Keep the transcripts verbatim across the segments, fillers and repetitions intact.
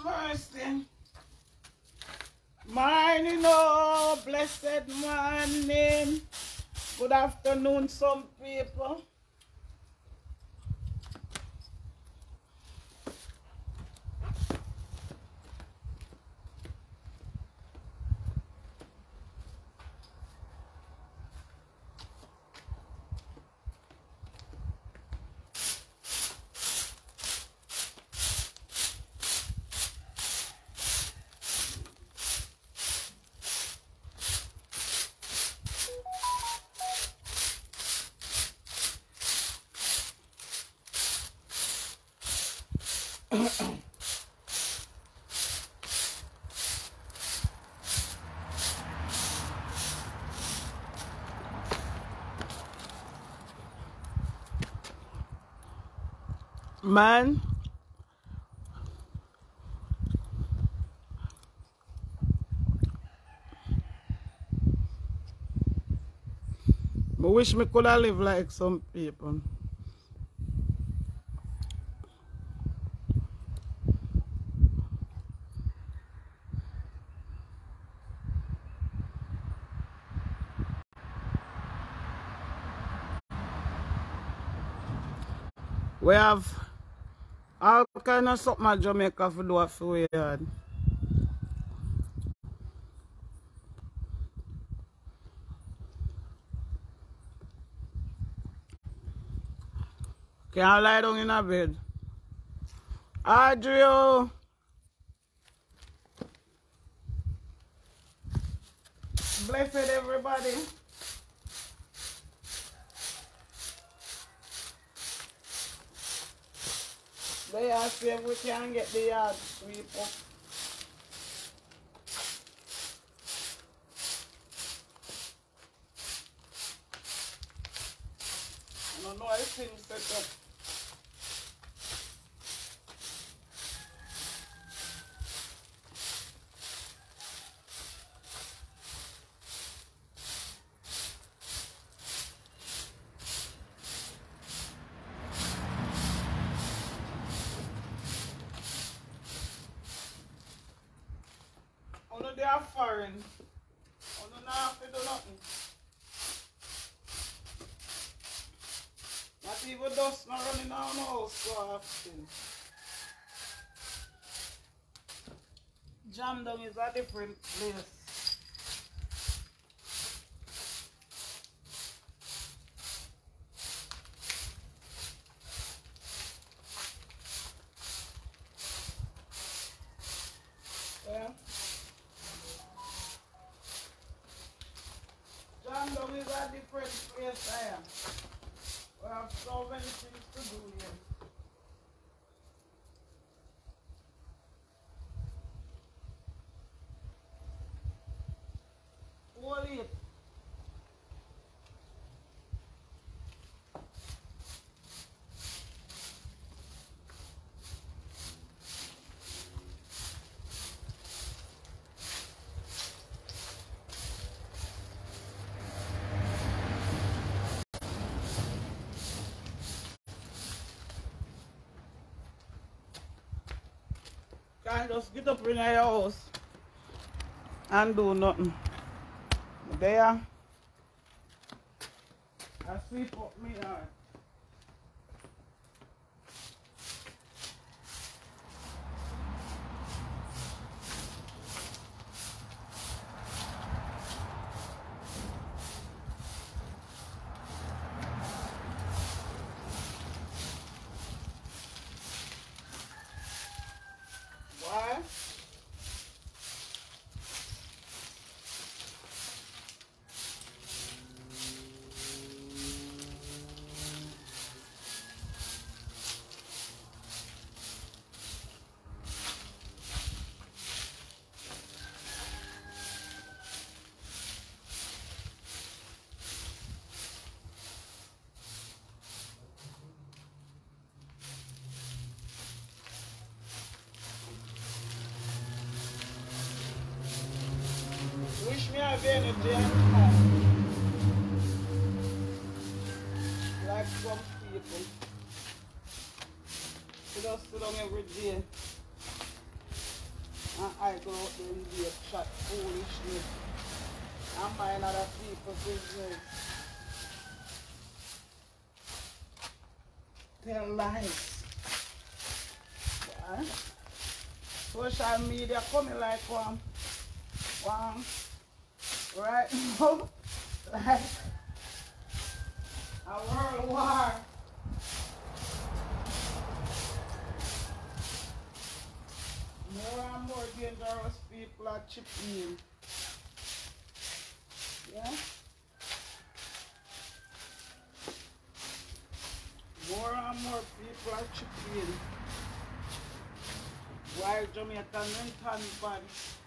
mercy. Morning, oh, blessed morning. Good afternoon, some people. Man, I wish me could have lived like some people. We have all kind of something at Jamaica for do for we yard. Can't lie down in a bed. Adrio. Blessed everybody. They ask if we can get the yard sweep up. I don't know if things set up. They are foreign. Oh, no, have to do nothing. Not even dust not running down the house so often. Jam down is a different place. Yeah. Jandom is a different place I am. We have so many things to do here. Hold it. Can't just get up in your house and do nothing. There, I sweep up me yard. Why? Wish me a energy and calm. Like some people. They just sit down every day go out there and be a chat foolishness and mind other people's business. Tell lies. Yeah. Social media coming like one, one right now, like a world war. More and more dangerous people are chipping in. Yeah? More and more people are chipping in. Why Jamaican men turn bad?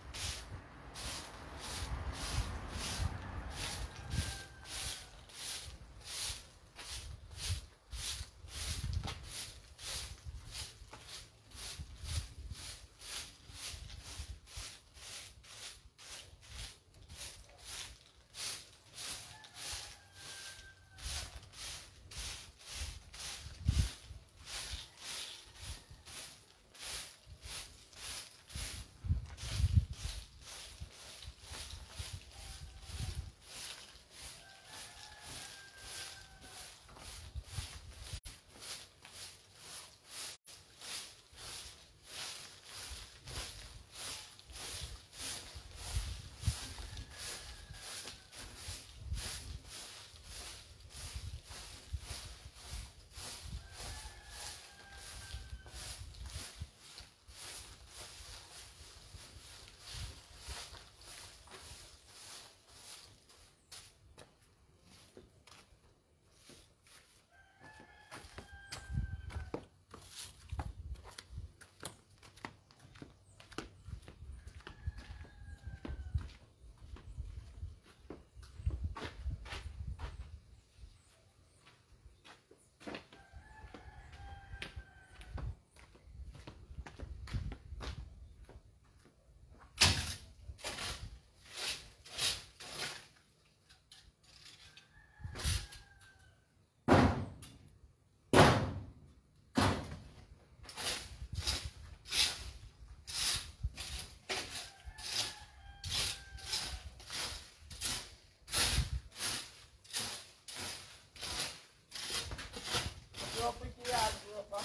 Drop it here, drop it.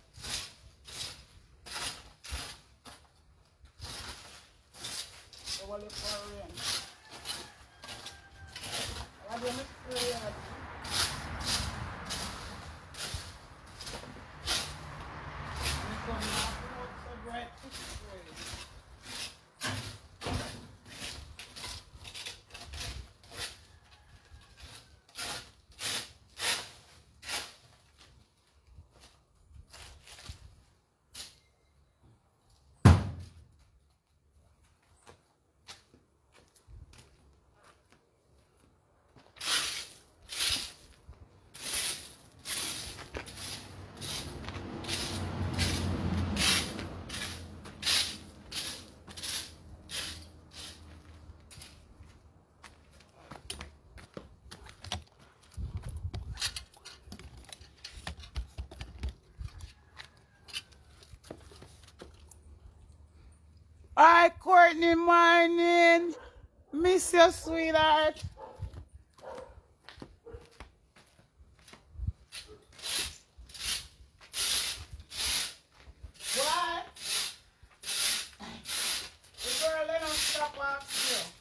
So what is for rain? What do you spray at? You come now, so bright to spray. Hi, Courtney, morning. Miss you, sweetheart. What? The girl, they don't stop asking you.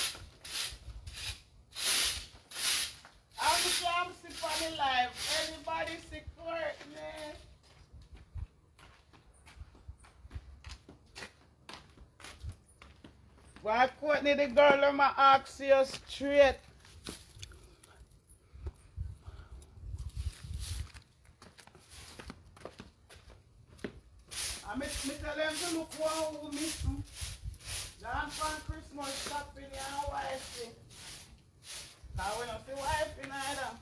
I'm I'm sick on the life. Everybody sick, Courtney. Why, Courtney, the girl, I'm going to ask you straight. I me, me tell them to look one who miss them. John from Christmas shopping and wifey. Because we don't see wifey neither.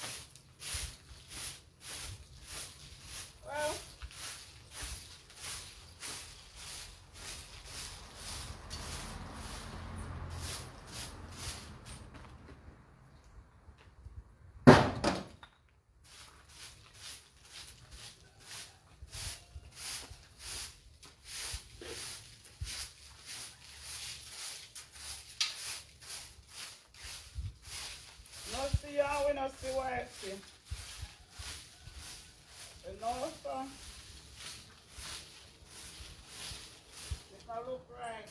Well, wanna see wifey. You know, so it can look right.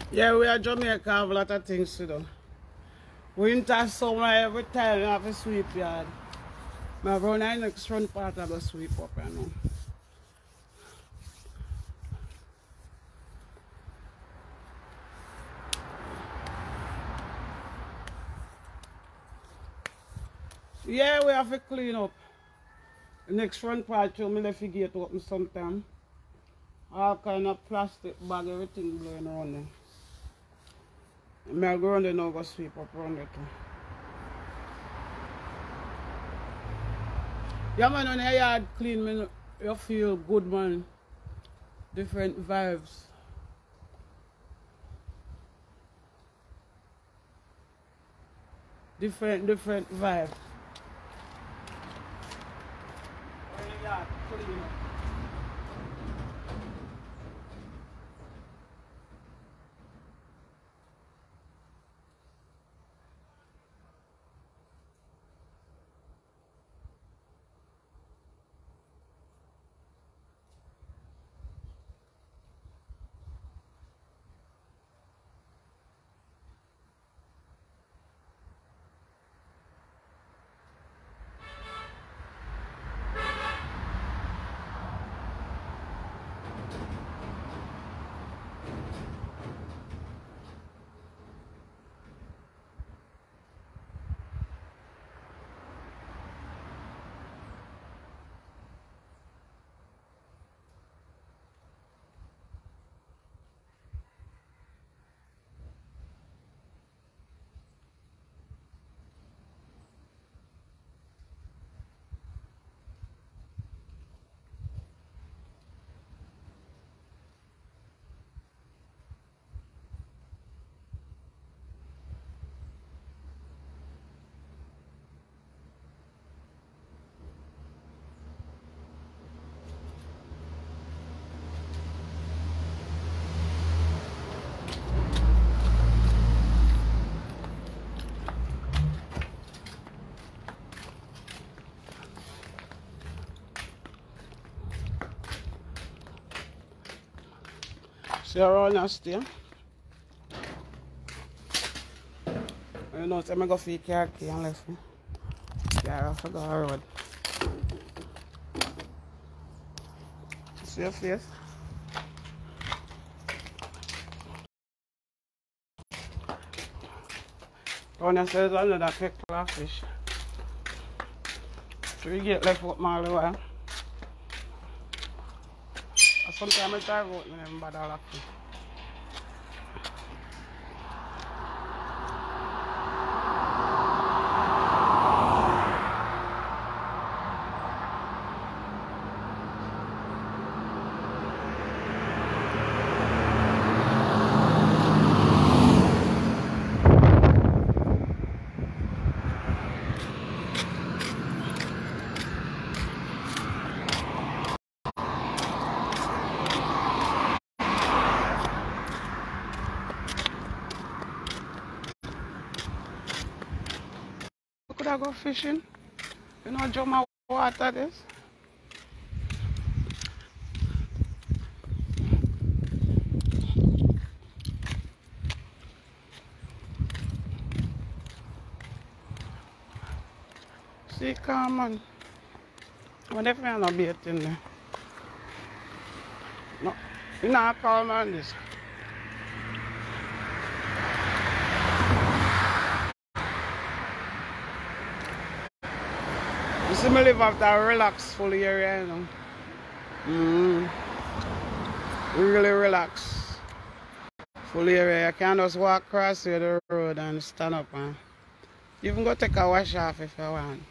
Yeah, we are Jamaica have a lot of things to do. Winter, summer, every time you have a sweep yard. My run the next front part of the sweep up, you know. Yeah, we have to clean up. The next front part, you me left the gate open sometime. All kind of plastic bag, everything blowing around there. I'm going to now go sweep up around it too. Yeah man, when your yard clean, man, you feel good man. Different vibes. Different, different vibes. When your yard clean up. See around us there. You know, so I'm going to feed car key and left me. Yeah, I forgot the road. See your face? Tony says another pickle of fish. So we get left with my while. Sometimes I try to vote and I'm bad all of it. Could I go fishing? You know, jump my water this. See, come on. What if you're not baiting there? No, you're not calm on this. You see me live after a relaxed full area, you know. Mm. Really relax. Full area. You can just walk across the road and stand up and you can go take a wash off if you want.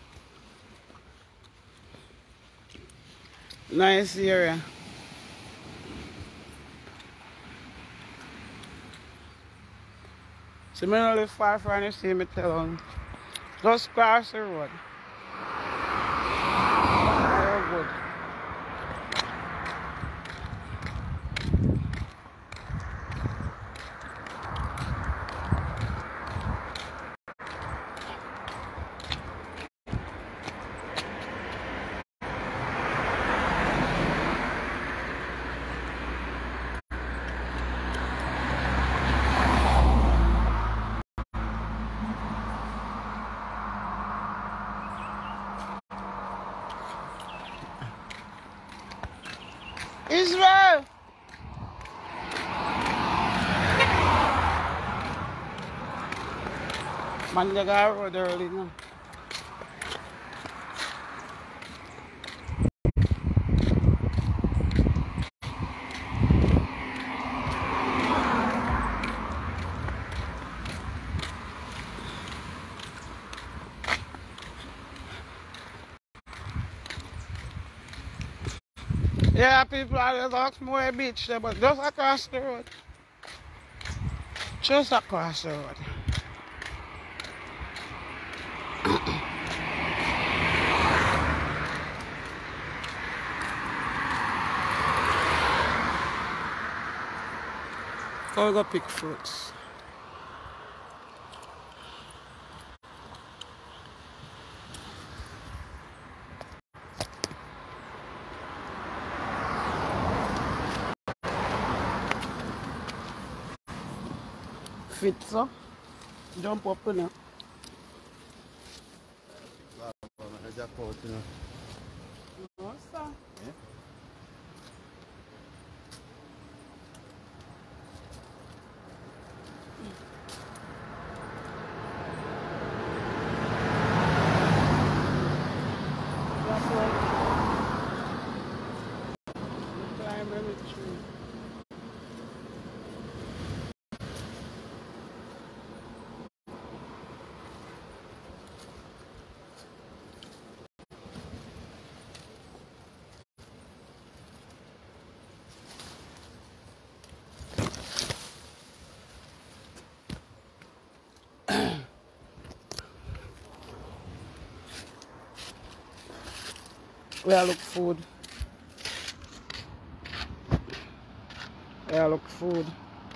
Nice area. See me don't live far from you, see me tell them. Just cross the road. Good. Israel! Man, they got road early now. Yeah, people are just Oxmoor Beach there, but just across the road. Just across the road. Go go pick fruits. Fit so. Jump up now. What's that? Yeah. Climb every tree. Where I look food. Where I look food.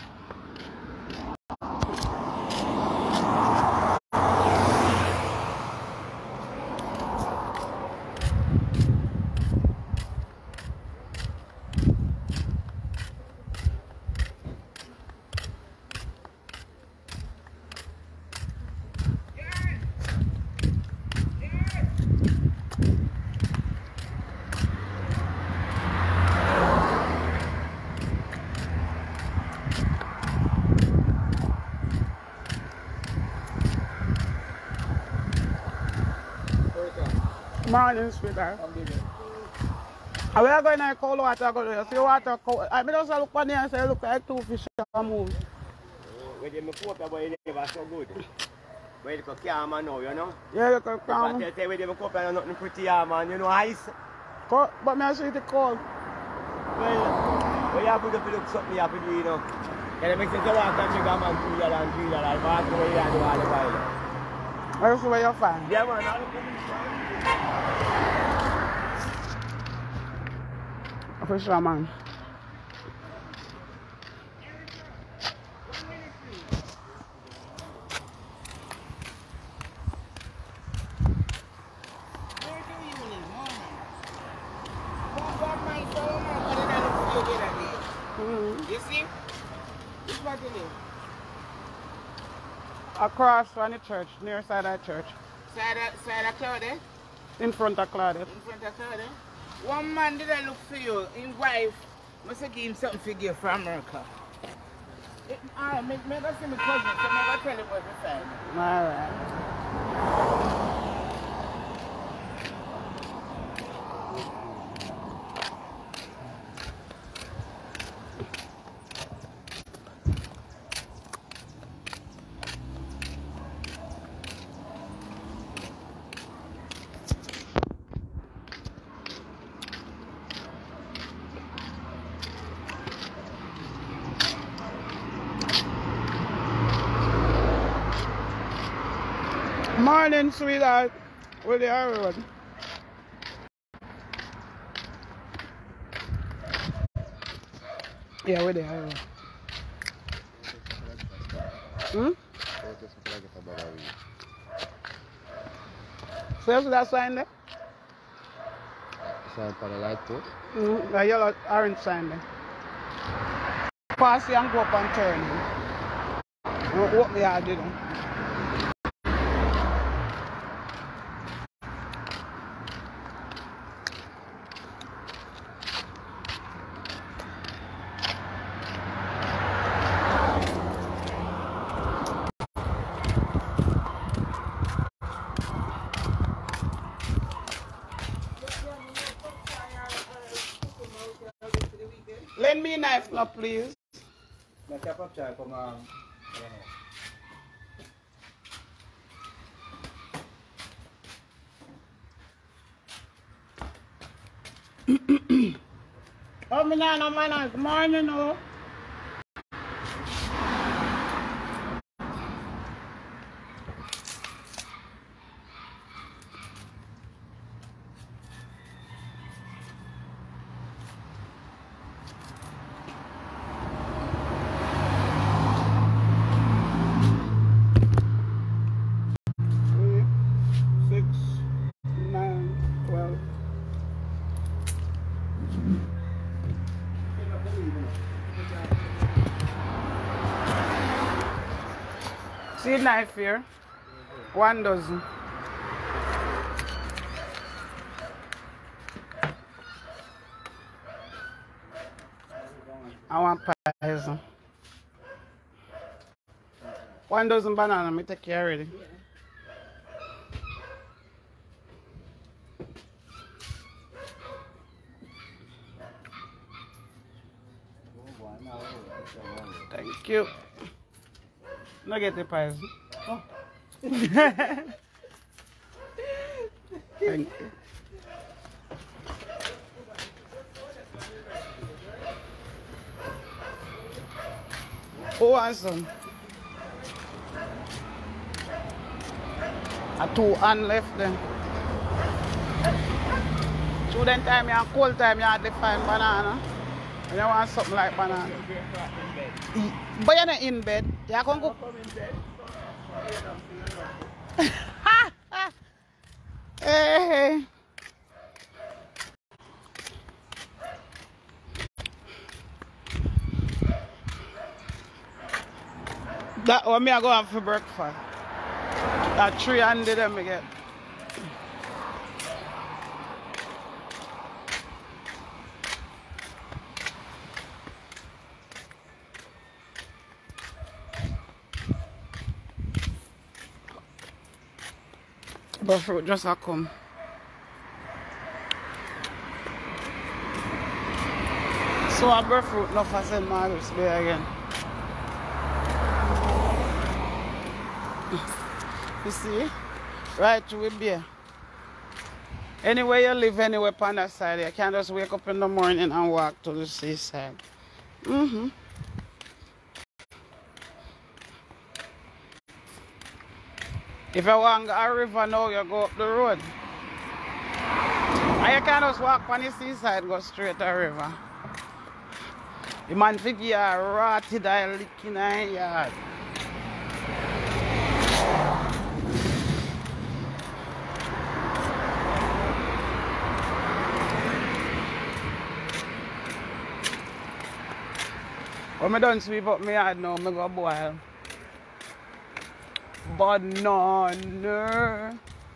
Morning, sweetheart. And we are going to cold water. Go to see water cold. I mean, just look on there and say, look like two fish are moving. When you come up, you never so good. When you come calm now, you know? Yeah, you come calm. But they say when you come up, you're nothing pretty, man. You know, ice. Cold, but me I see it cold. Well, when you have to look something, you have to do, you know. And it makes sense to walk and drink a man two years and three years and walk away and do all the while. Where's where you're fine? Yeah, man. All the For sure, man. Mm-hmm. You see? This is what you live. Across from the church, near side of the church. Side of, side of Claudette? In front of Claudette. In front of Claudette? One man did I look for you, his wife must have given him something for you from America. It, I make me go see my cousin, so I go tell him what to say. Alright. Morning, sweetheart. Where the road? Yeah, where the road? Hmm? So you see that sign there? Sign for the light too? Mm-hmm. The yellow orange sign there. Pass here and go up and turn. And walk the yard, you know. knife now, please. The chop up chai from um, I don't know. Oh, me nah no man, it's morning, no. Three, six, nine, twelve. See knife here? One dozen. I want pies. One dozen banana, me take care already. Thank you. No get the pies. Oh. Thank you. Who wants some? A two hand left then. Student time and cold time you have to find banana. And you want something like banana. But you're not in bed. You can go. Hey. That one me I go have for breakfast. That three hundred them I get. But fruit just a come. So I brought fruit enough for Saint Margaret's Day again. You see? Right through beer. Anywhere you live, anywhere on that side, you can't just wake up in the morning and walk to the seaside. Mm-hmm. If you want to go a river now, you go up the road. And you can't just walk on the seaside, go straight to the river. The man figure you a rotted eye licking in yard. When I done sweep up my yard now, I go boil banana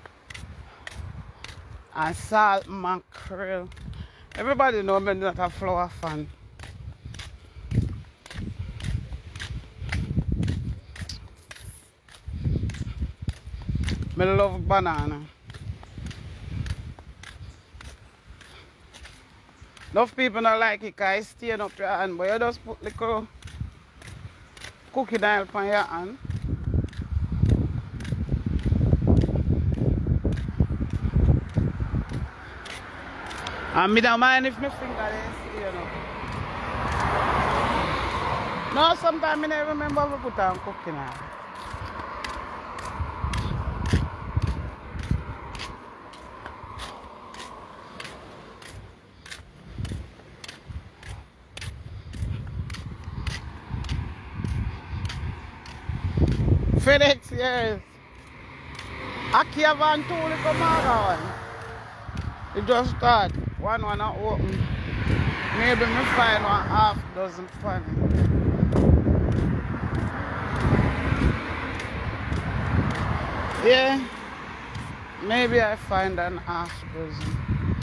and salt mackerel. Everybody know I'm not a flour fan. I love banana. Enough people don't like it because it's staying up your hand, but you just put little cooking oil on your hand. And I don't mind if my finger is, you know. No, sometimes I never remember to put on cooking oil. FedEx, yes. Aki have one two little one. It just start. One one not open. Maybe me find one half dozen funny. Yeah. Maybe I find an half dozen.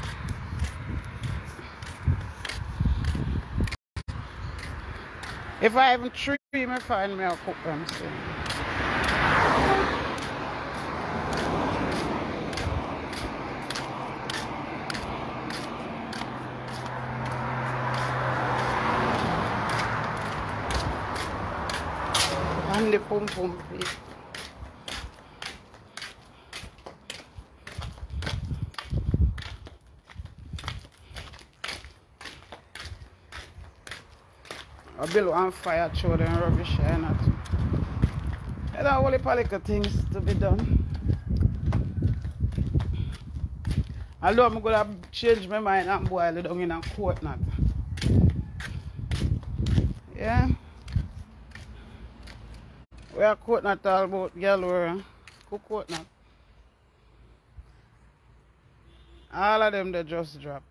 If I have three, me find me I'll cook them soon. And the pum pum pig. I build one fire through them rubbish and not. There are only little things to be done. Although I'm going to change my mind and boil it down in a coconut. Yeah. We are coconut all about girl cook coconut. All of them they just drop.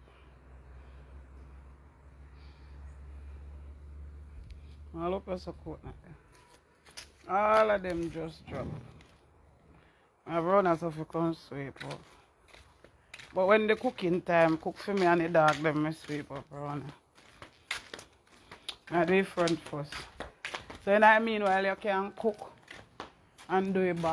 All up as a coconut. All of them just drop. My brothers have to come sweep up. But when the cooking time, cook for me and the dog, them I sweep up around. I do it front first. So in the meanwhile you can cook and do it back.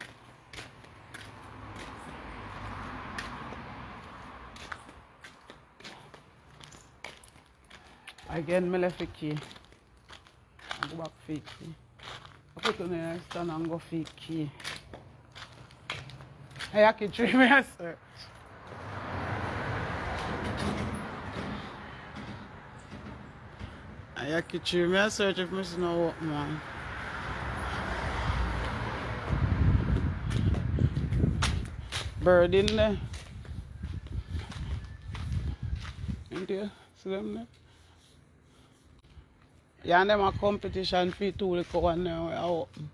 Again, I left the key. I go back for the key. I put it on the stand and go for the key. I have to try my search. I have to try my search if I see no work, man. Bird in there. Ain't there? See them there? Yeah, and them a competition for two little one now we are open.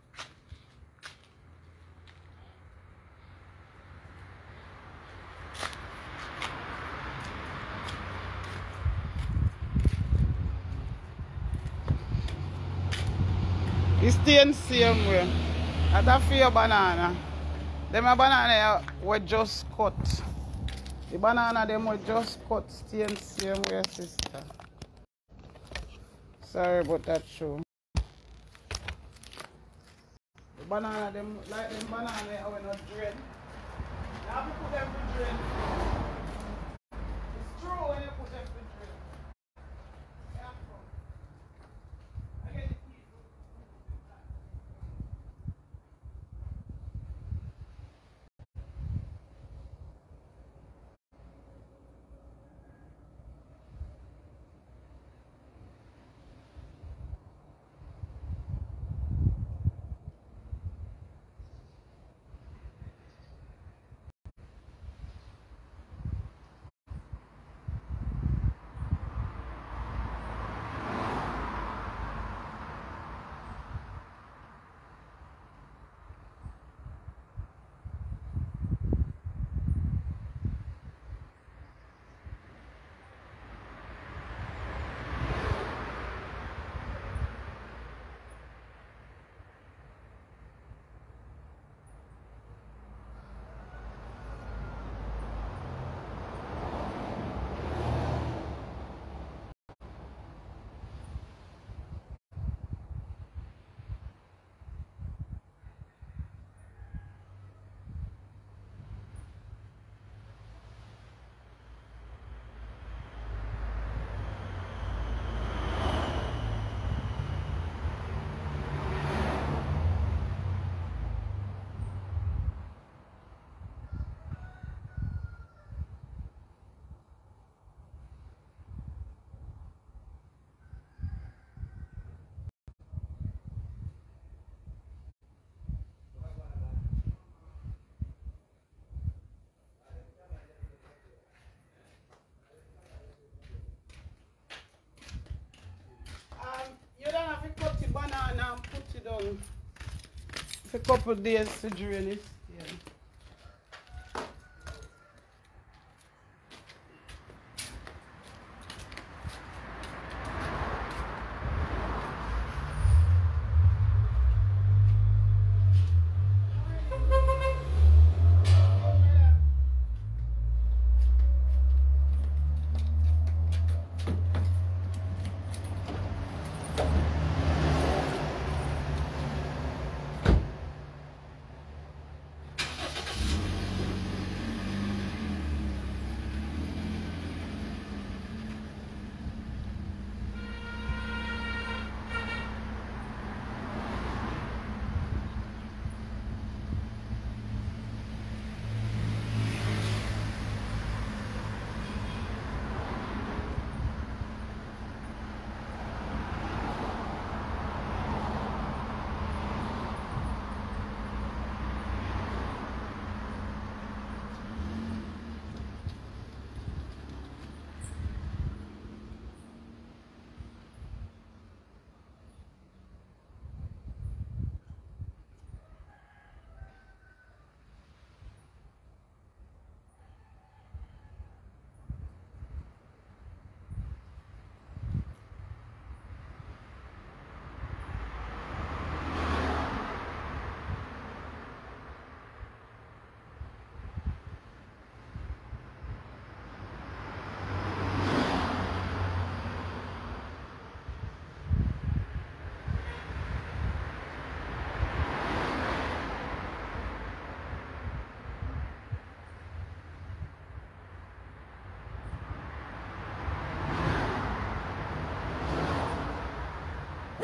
It's staying same way. That's for your banana. Them a banana were just cut. The banana them were just cut, staying same way, sister. Sorry about that show. The banana them like them banana I will not drain. You have to put them to drain. It's true when you put them to drain. Yeah. I get it. Down for a couple of days to drain it. Yeah.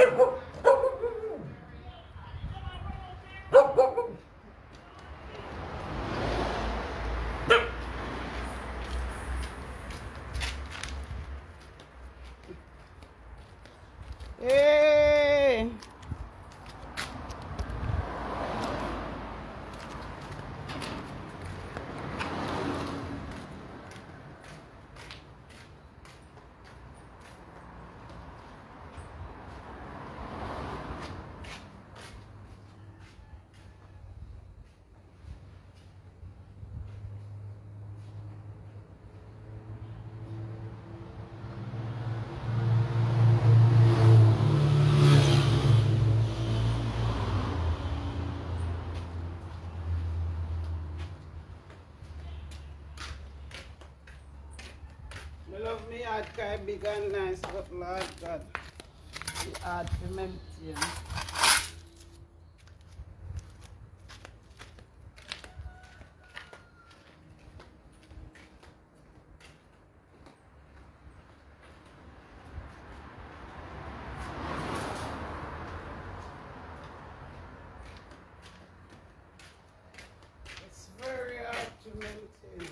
Hey! I love me hard car big and nice, but Lord God, it's hard to maintain. It's very hard to maintain.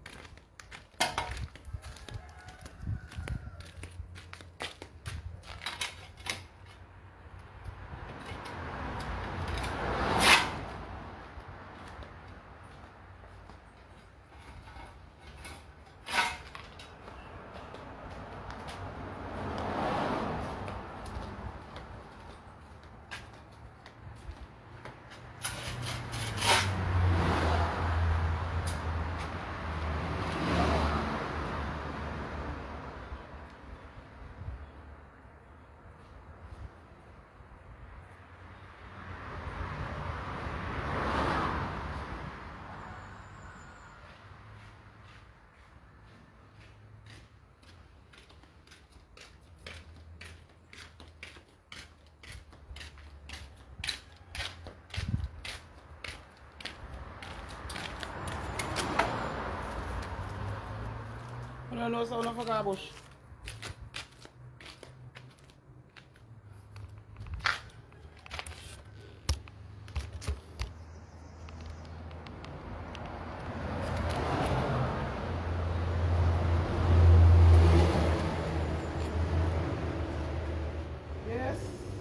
I don't know someone forgot bush. Yes.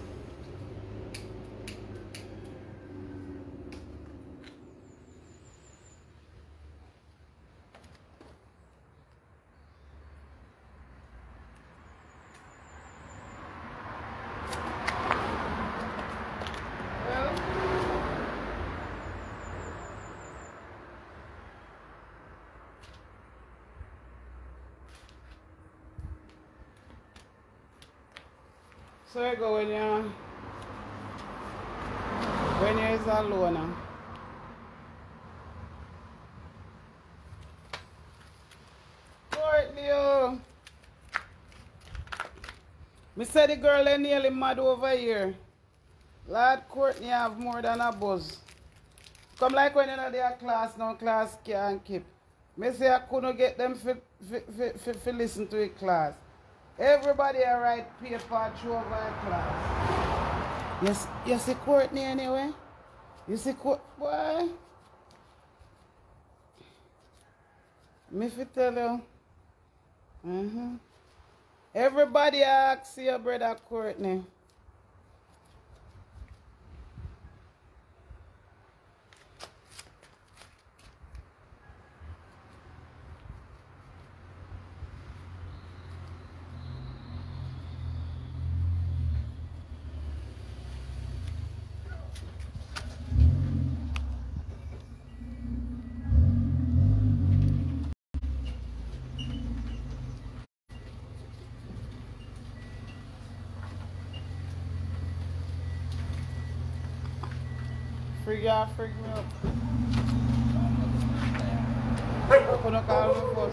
So you go when you when you is alone now. Courtney, oh. Me say the girl is nearly mad over here. Lord Courtney have more than a buzz. Come like when you know their class now, class can't keep. Me say I couldn't get them to listen to a class. Everybody I write paper through over a class. Yes, you see Courtney anyway? You see Courtney? Boy? Me fi tell you. Mm-hmm. Everybody asks your brother Courtney. Freak y'all, freak me up. Open up all the bus.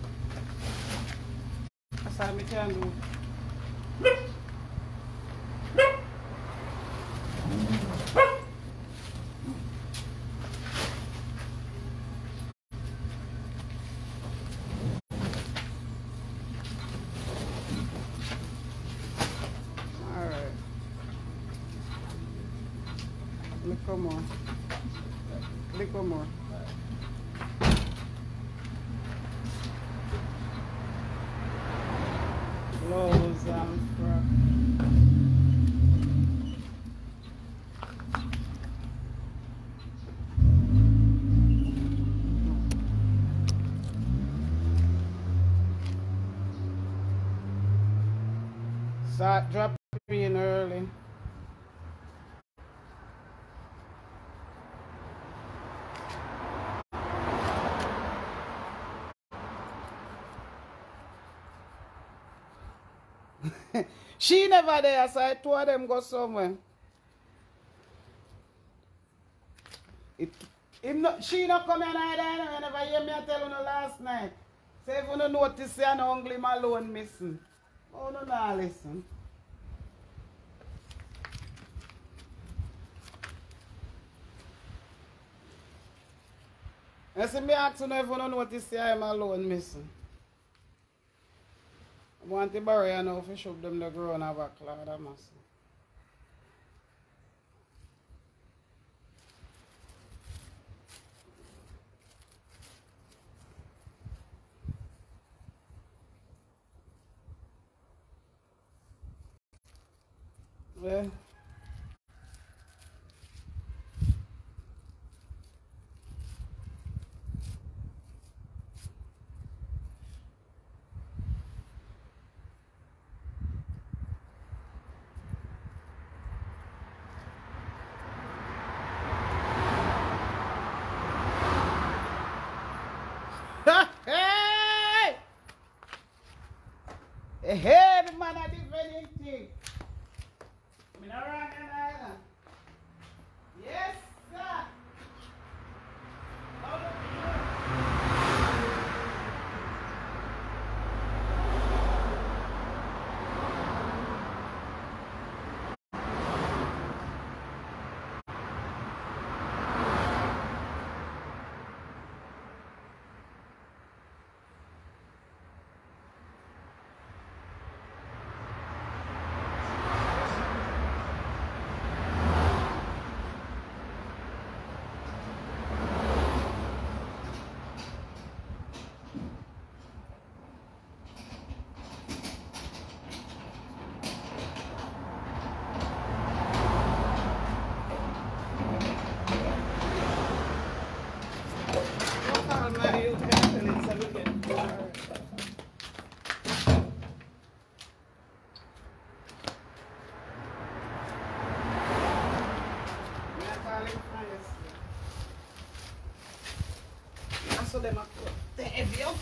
That's all I can do. Little more. Little more. Gloves and frock. Start dropping in early. She never there, so I told them go somewhere. It, him not, she not come here either, you know, you never hear me tell you last night. Say if you don't notice, you no hungry alone missing. Oh, no, no, listen. I see me ask you if you don't notice, I'm alone missing. I want to borrow you now if you shove them the ground have a cloud of mass. Well, hey! Hey, the man at the very thing. I'm not wrong, either. Yes, sir. How do you so them are the heavy up.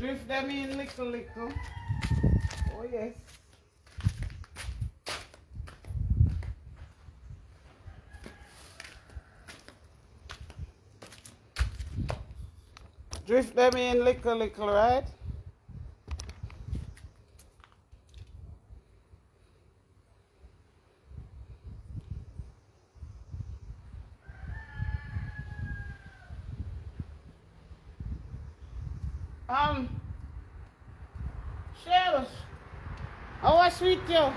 Drift them in little, little. Oh, yes. Drift them in little, little, right? Um, Shells, how was sweet you?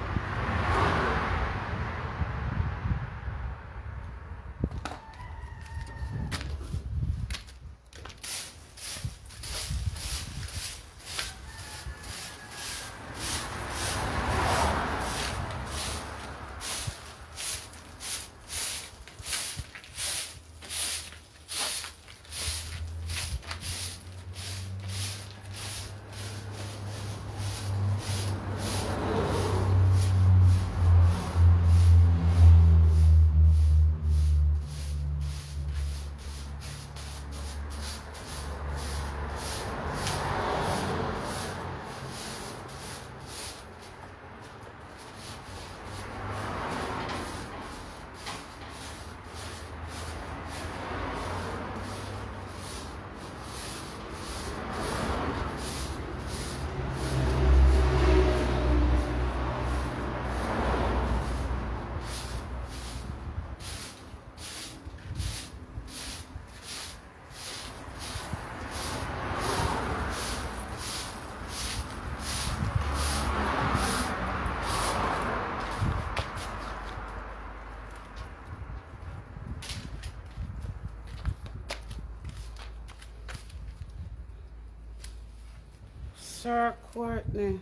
Sir Courtney.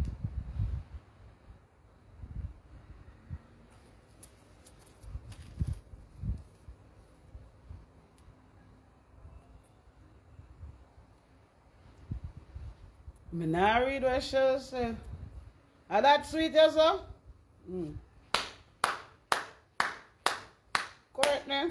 Me not read what she say. Are that sweet as well? Mm. Courtney.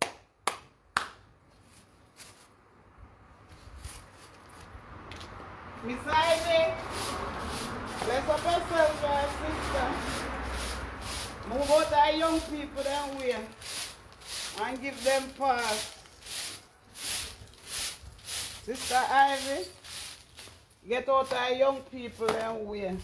Miss Ivy, bless up yourself, my sister. Move out the young people them way and give them pass. Sister Ivy, get out the young people them way.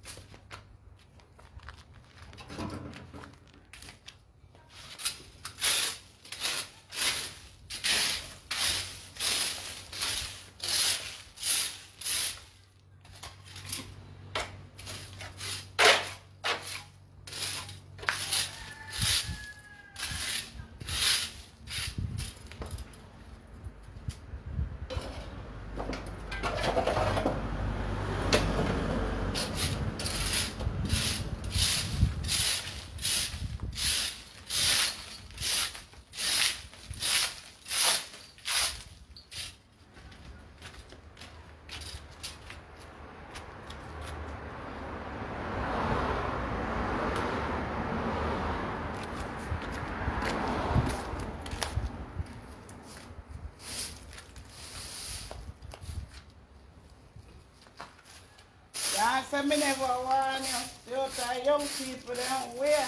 I said me never want you. You tell young people them where.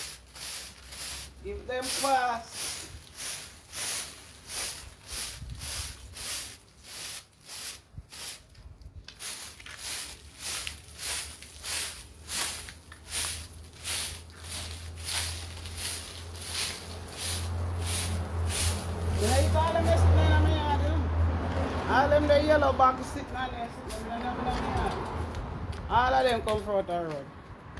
Give them pass. You know, you call them sitting in my yard, you know? All them the yellow bag sitting on there, sitting in my yard. All of them come from the road.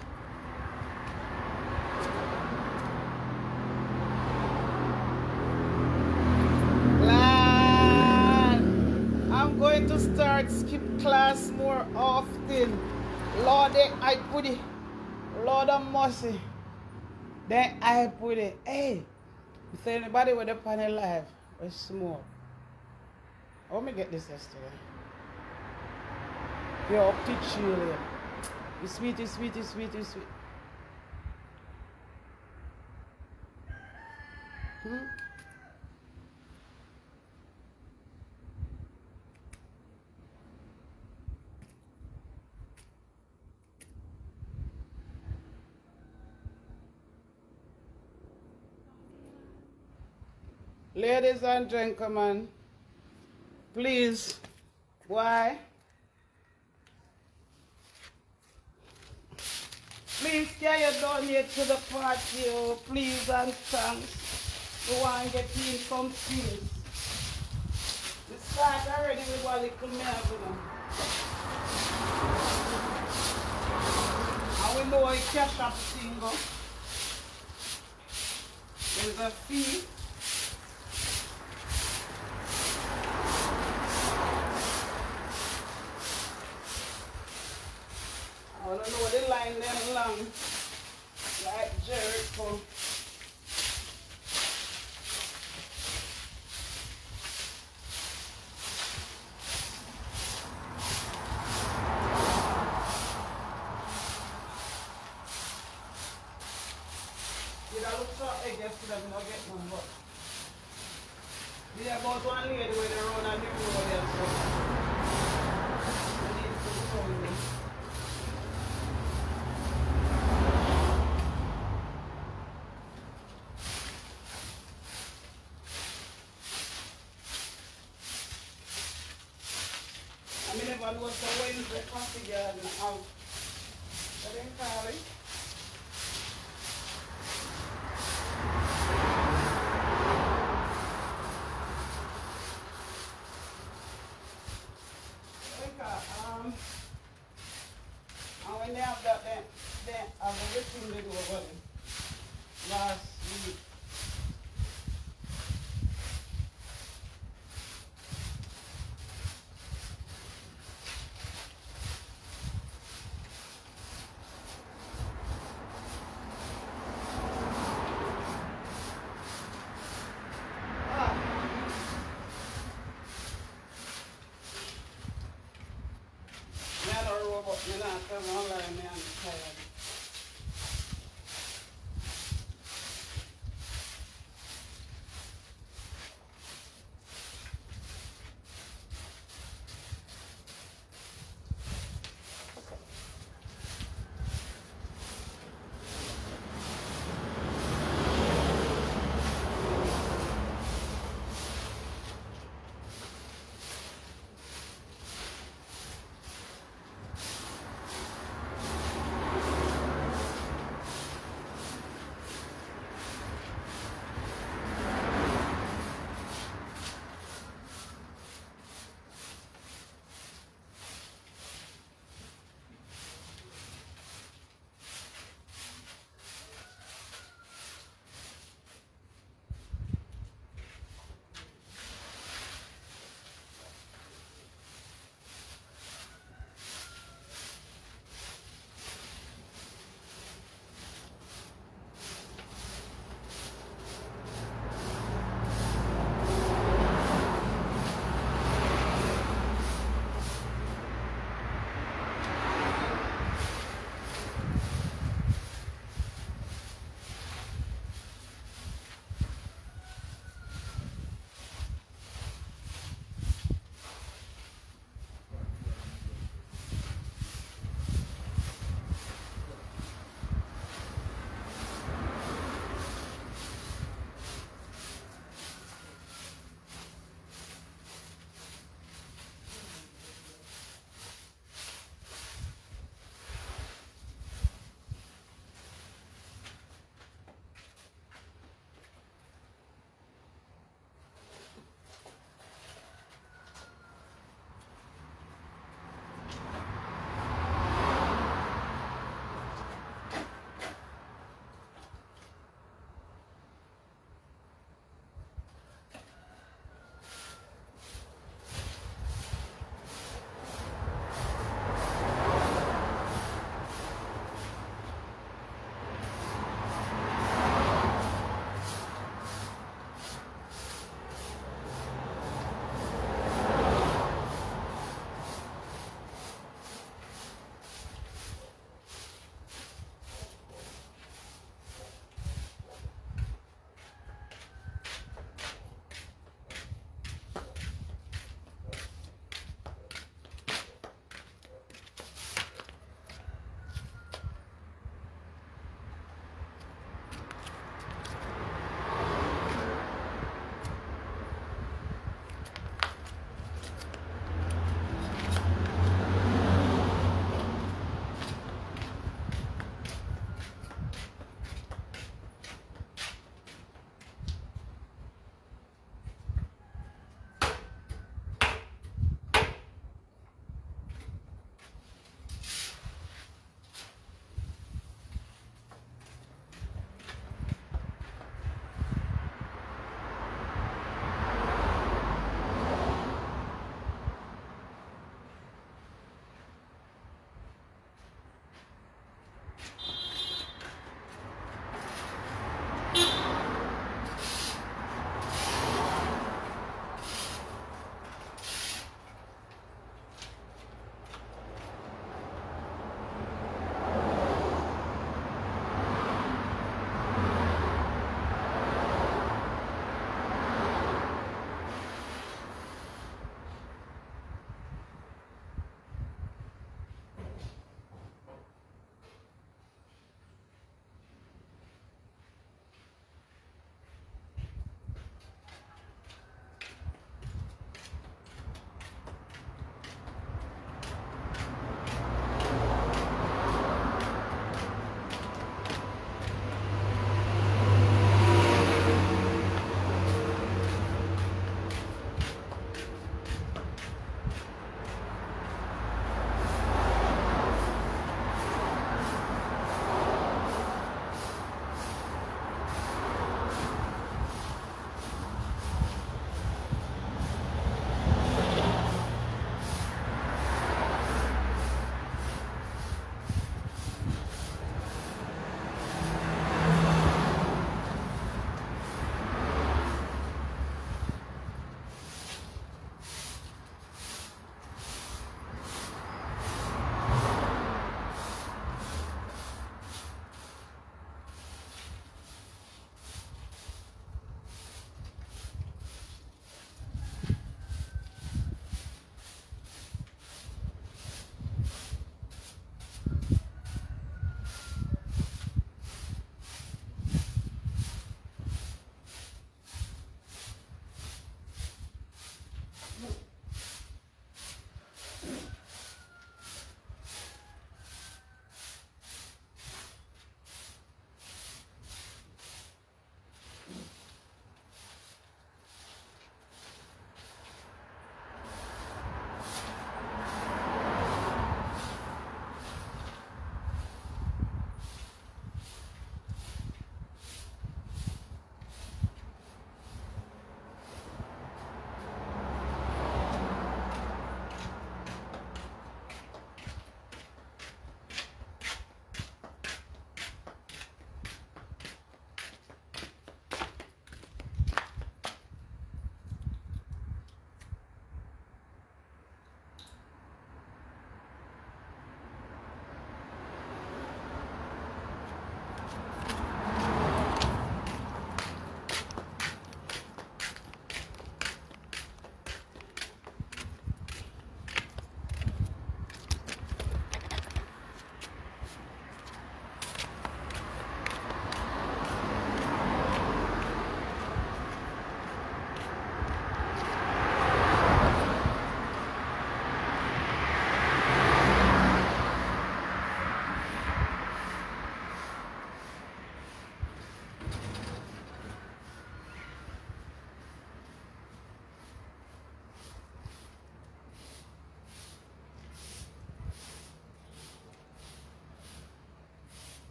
Lord, I'm going to start skip class more often. Lord, I put it. Lord of mercy. Then I put it. Hey, if anybody with a panel live, or smoke. Let me get this yesterday. Yo, teach you later. You sweet, you sweet, you sweet, you sweet. Hmm? Ladies and gentlemen, please, why? Please can you donate to the party, oh, please and thanks. We want to get in some things. We start already with a little milk, you know. And we know a cash up thing, go. There's a fee. I don't know the line them long, like Jericho. Did I look so egg yesterday, I not get one, but did I go to one lady where they run and the road there, so I need to go with me. I mean, if I was the Wednesday coffee garden out, I didn't call it. Um, and when they have that, then, then I have everything they do over them last week. You're not coming online, man. I'm tired.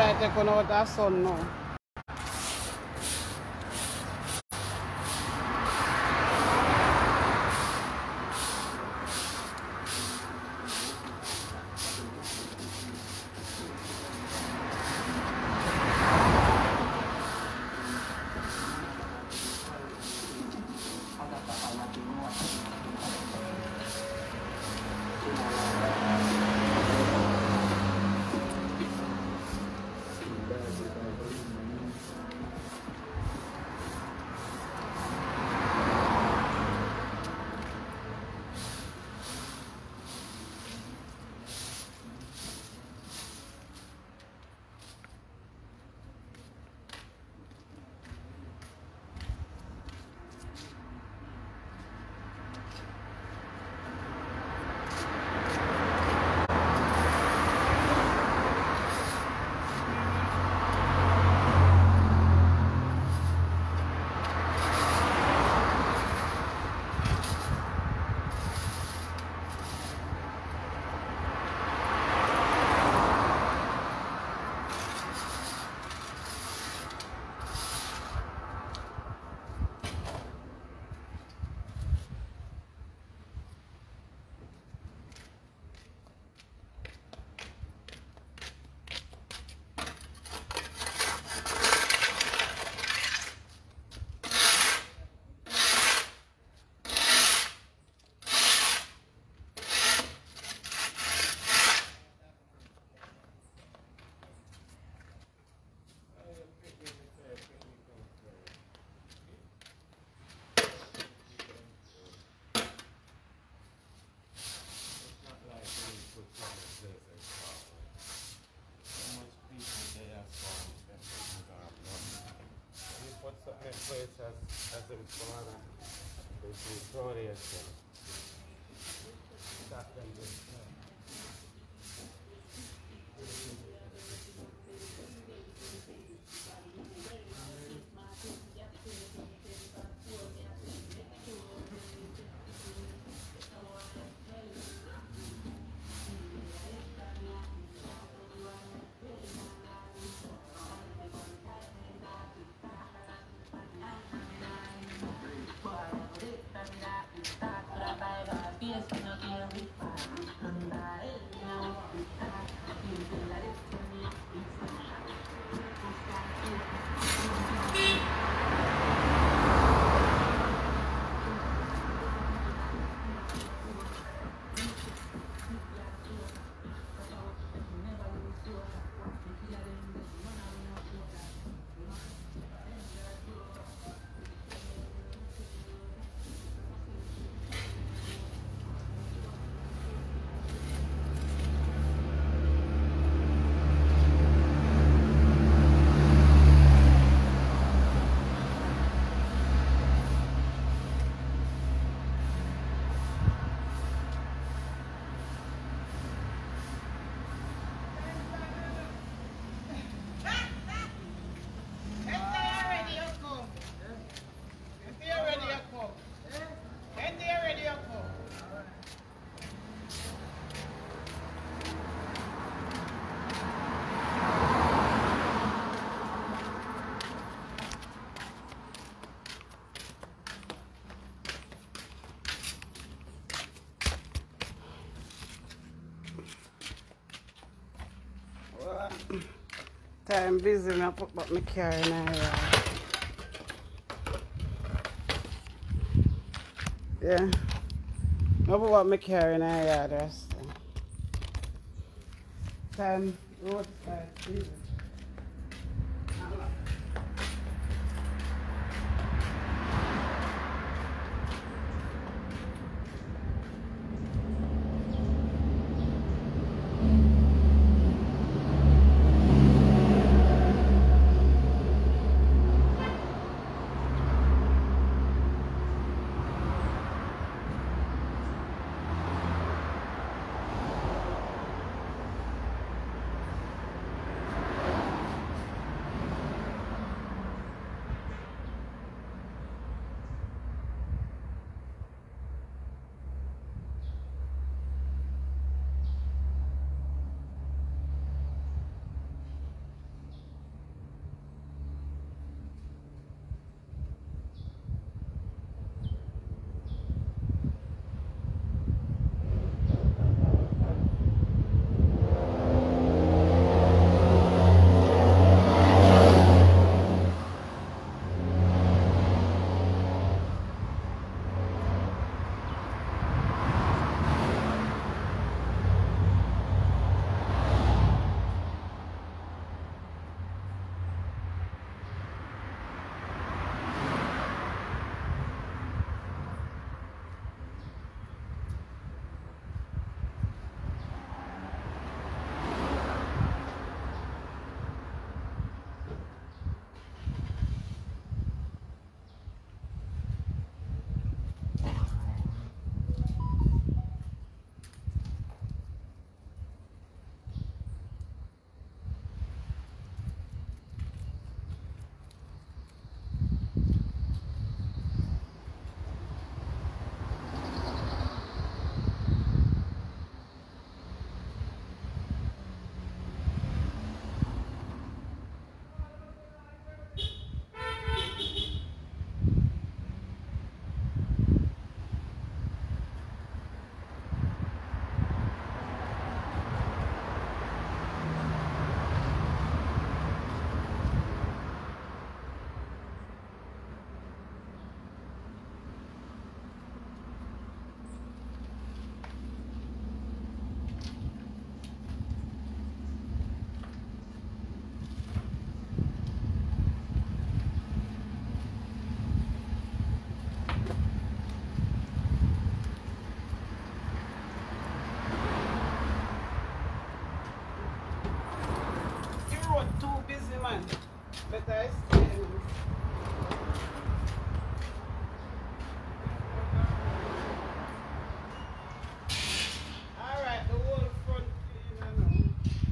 try to take one out of sun now. Place as, as it was going on. It's Victoria. Stop them this time. Time busy, I put back my car in there. Yeah. I put back my car in there. That's time roadside busy. man. Better stay. Alright, the whole front clean now.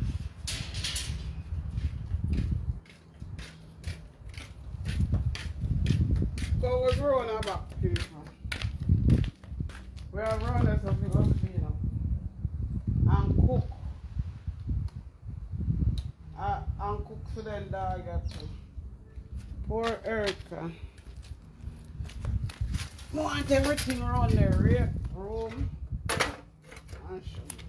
So we're growing our back clean now. We are running something to clean now. And cook. Uh, and cook for them dog too. Poor Erica. I want everything around the rape room. And show you.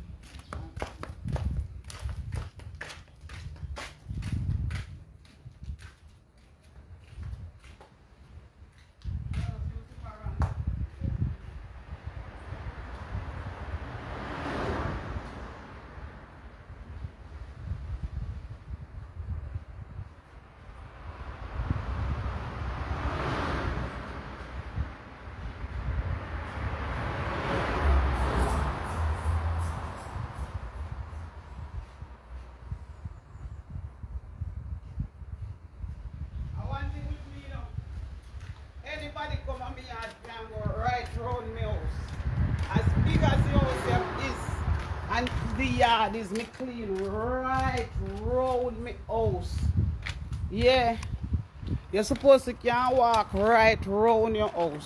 Anybody come on me yard can go right round my house. As big as the house is, and the yard is me clean right round my house. Yeah. You're supposed to can walk right round your house.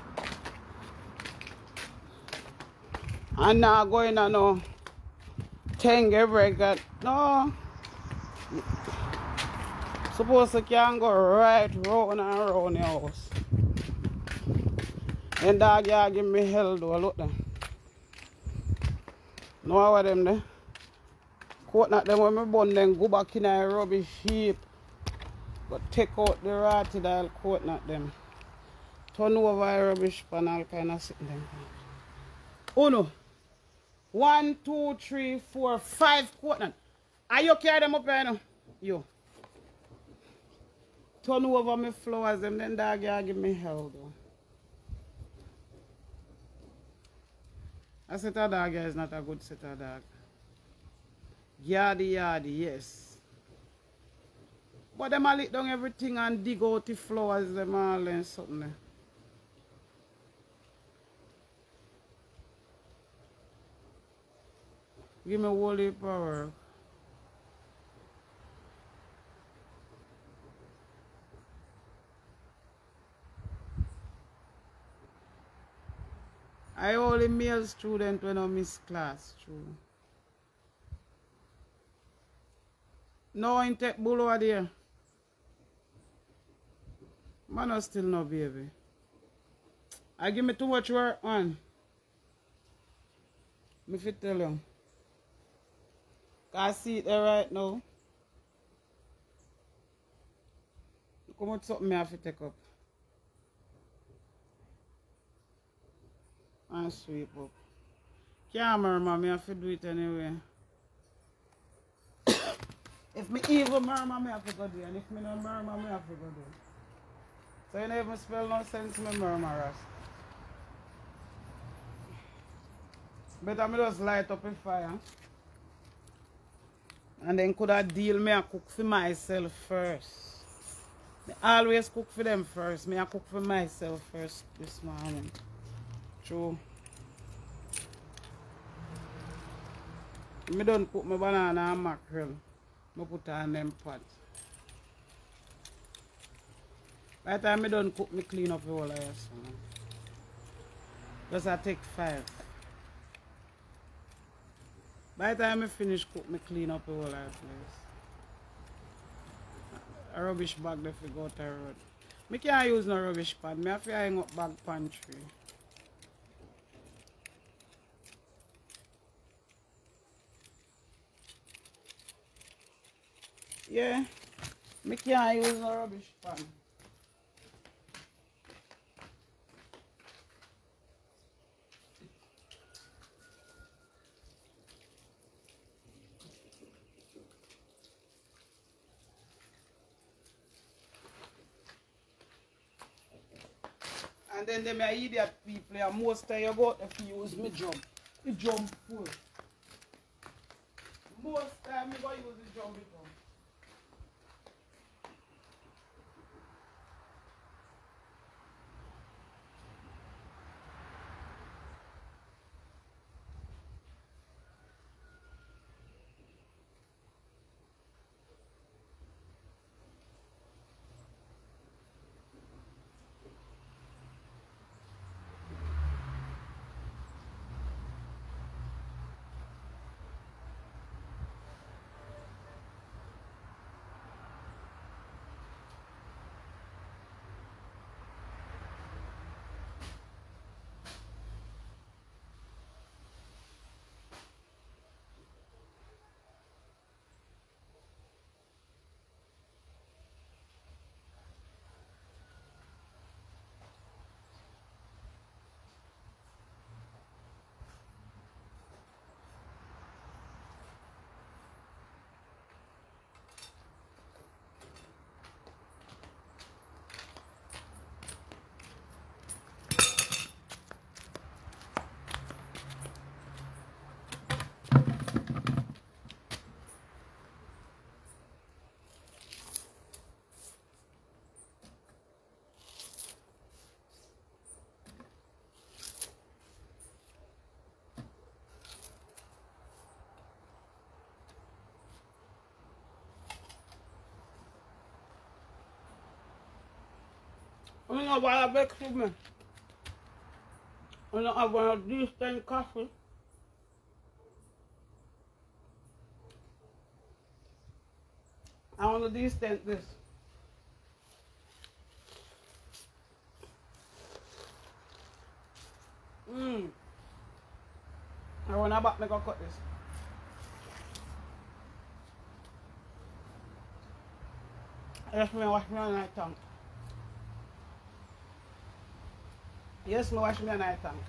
And now going on no thing every got no. Supposed to can go right round and around your house. And dog ya give me hell though, look them. No what them there. Coconut them when me burn them go back in a rubbish heap. But take out the rotted oil coconut them. Turn over a rubbish pan all kind of sitting them. Oh no. One, two, three, four, five coconut. Are you carry them up here now? You. Turn over my flowers them, then dog ya give me hell though. A set of dog is not a good set of dog. Yardy yardy, yes. But them a lick down everything and dig out the flowers them all and something there. Give me whole heap of work. I only male student when I miss class, true. No in Tech Boulevard there. Man, I still no baby. I give me too much work on. Me fit tell you. I see it there right now. Come out something I have to take up. And sweep up. Can't murmur, me have to do it anyway. If me evil murmur, me have to go do it. And if me no murmur, me have to go do it. So you never spell no sense me murmurers. Better me just light up a fire. And then could I deal me a cook for myself first. I always cook for them first. Me I cook for myself first this morning. True. Me don't put my banana and mackerel. I put on them pot. By the time I don't cook, me clean up the whole house. Just I take five. By the time I finish cook, me clean up the whole house. A rubbish bag if you go to the road. I can't use no rubbish pad. I have to hang up bag pantry. Yeah, I can't use no rubbish pan. And then them idiot people, and most time you go if you use me jump. The jump full. Most time you go use the jump it I don't know why I beg for me. I don't have one of these ten coffee. I want to these ten this. Mmm. I want to back me go cut this. Yes, me wash me on my tongue. Yes, me wash me on my tongue.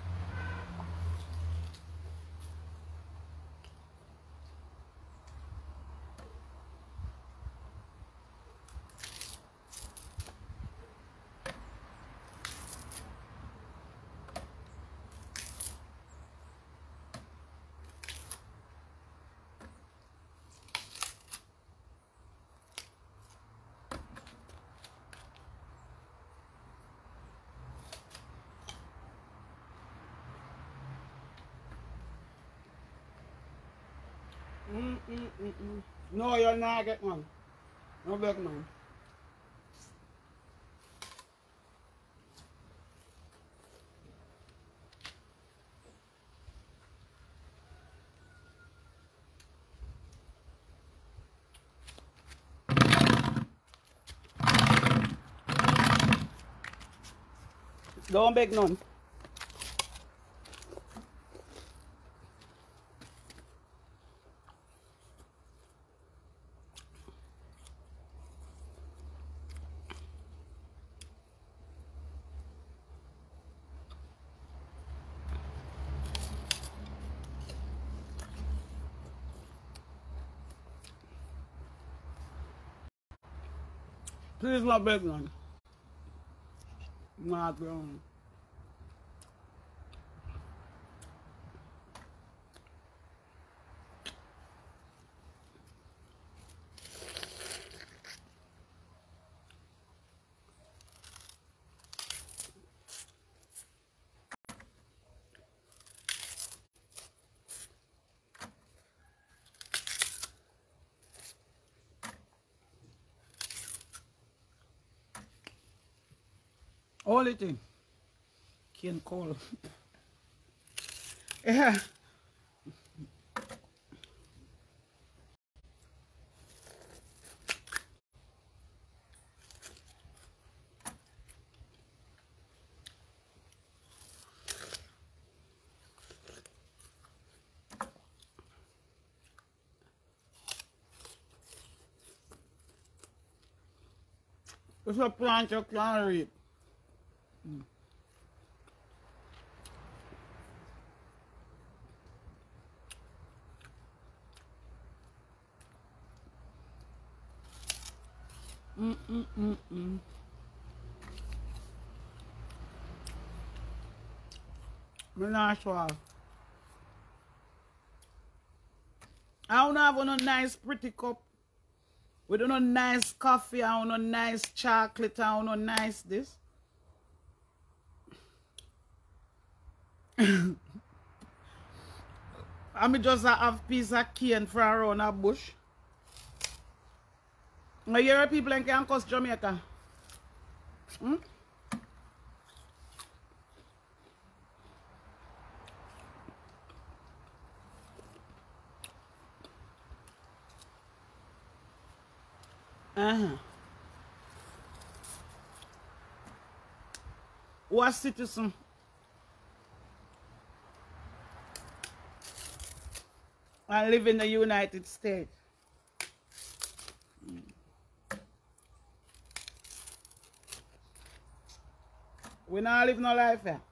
Mm, mm, mm, mm. No, you're not getting one. No big man. Don't beg none. Please not beg none. Not grown. Only thing. Can call. Yeah. It's a plant you can't read. Mm. Mm, mm, mm, mm. Me not sure. I don't have no nice pretty cup. We don't have nice coffee, I don't have nice chocolate, I don't have nice this. I me just have piece of cane for around a bush. I hear people in can cost Jamaica. Hmm? Uh-huh. What citizen? I live in the United States. We not live no life here.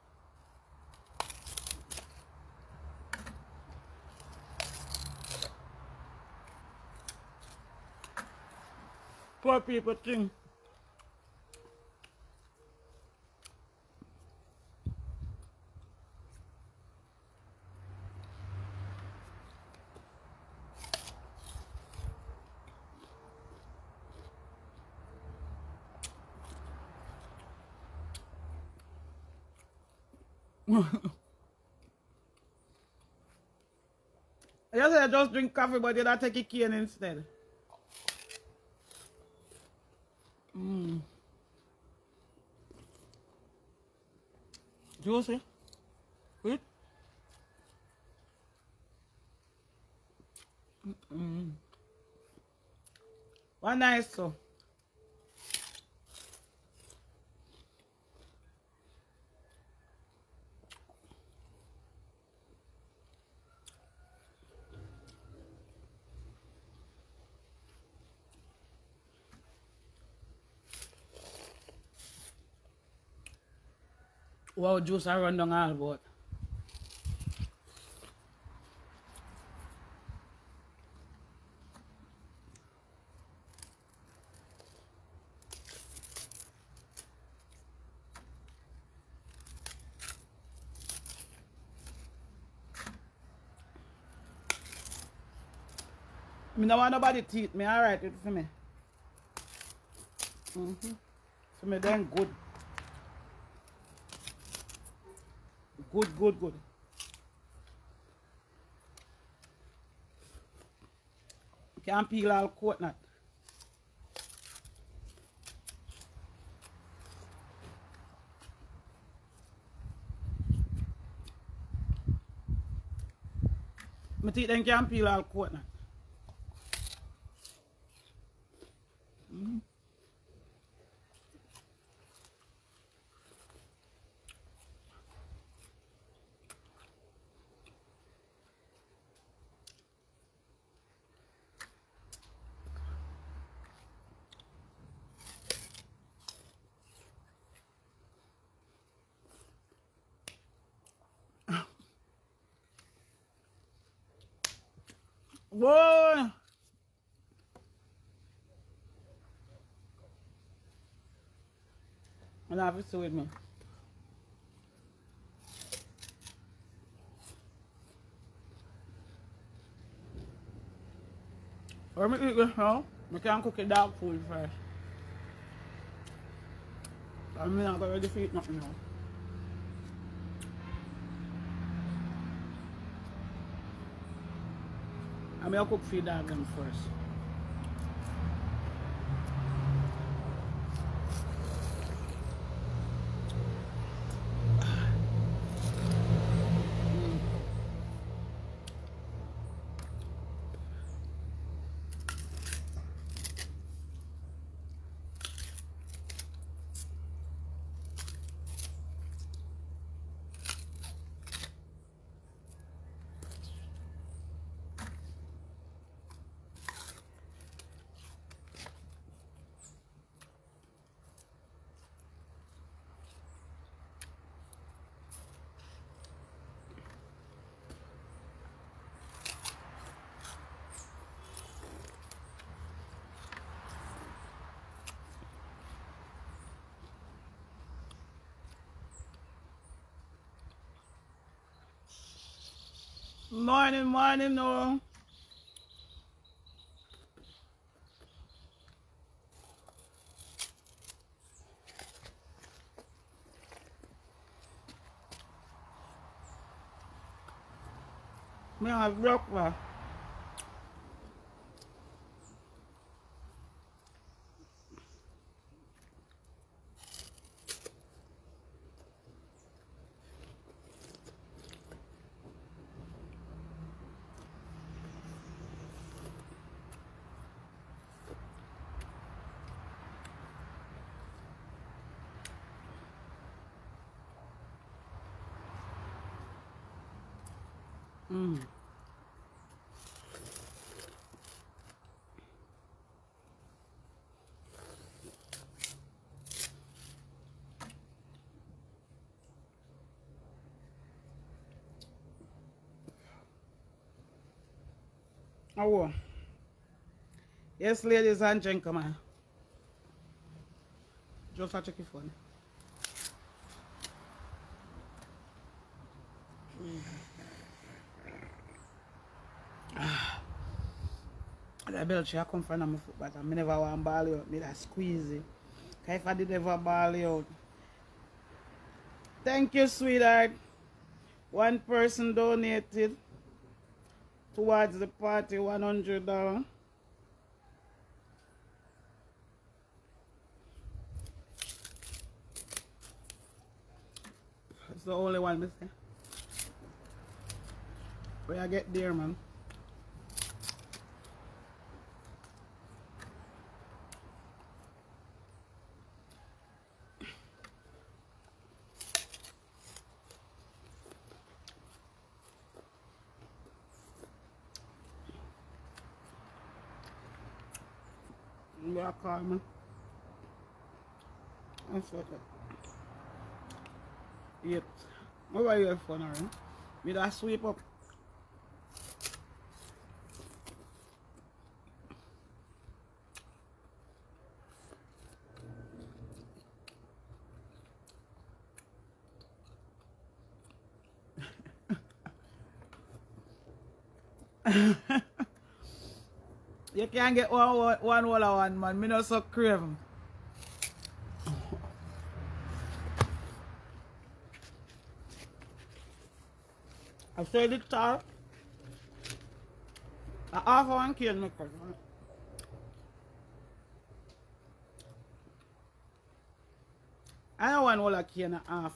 Poor people think. Yesterday I just drink coffee, but then I take a cane instead. Mm. Juicy. Sweet. Mm. One nice so. Wow, juice I run down all about. Me no want nobody teeth me, alright it for me. Mm-hmm. For me then good. Good, good, good. Can't peel all coconut. My teeth then can't peel all coconut. Mm-hmm. Whoa! And have it with me. Or me eat this now. I can't cook a dog food first. I'm not ready to eat nothing now. I'm gonna cook for dog them first. Morning, morning, no. Me have breakfast. Mm. Oh, yes, ladies and gentlemen. Just a check your phone. Mm. Ah. The belt I come from my foot, but I never want to ball out. Me that squeeze it. If I did ever ball out. Thank you, sweetheart. One person donated towards the party one hundred dollars. the only one, mister. Where I get there, man. Black car, man. That's what it. Yep. What about your phone, alright? Me that sweep up. You can't get one one one one, one man. Me not so craving. I said it all. I half one can make it. I don't want all a can and half.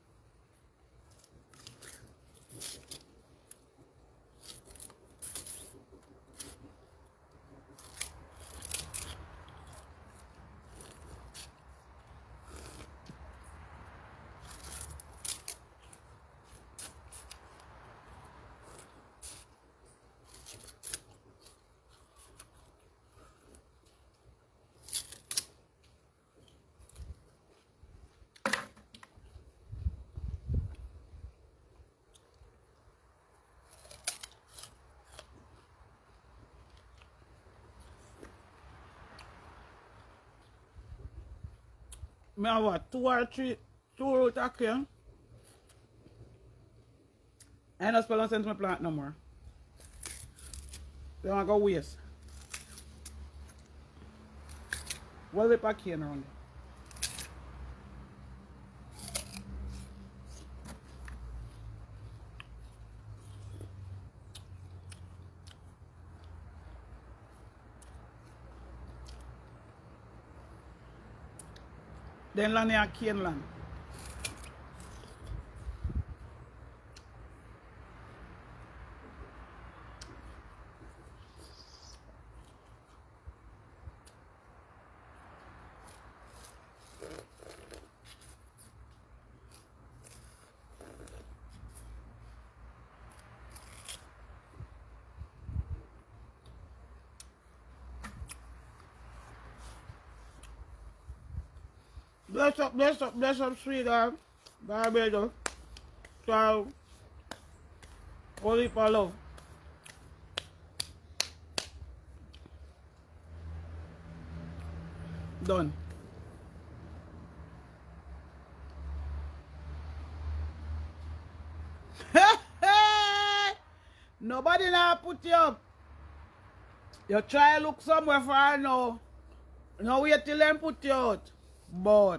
Me have what, two or three, two root of cane. I don't spell sense my plant no more. They want to go waste. What's the pack cane around there? Then land here cane land. Bless up, bless up, bless up, sweetheart. Barbados. So, only for love. Done. Nobody now put you up. You try look somewhere for her now. Now wait till them put you out. But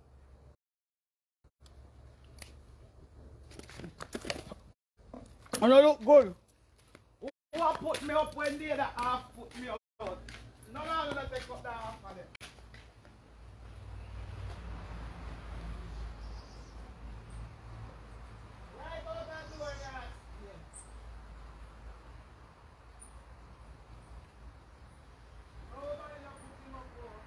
I don't look good. Who put me up when they that half put me up? No, no, no, take up that half of them. Right out that door, guys. Yes. Nobody not put him up for.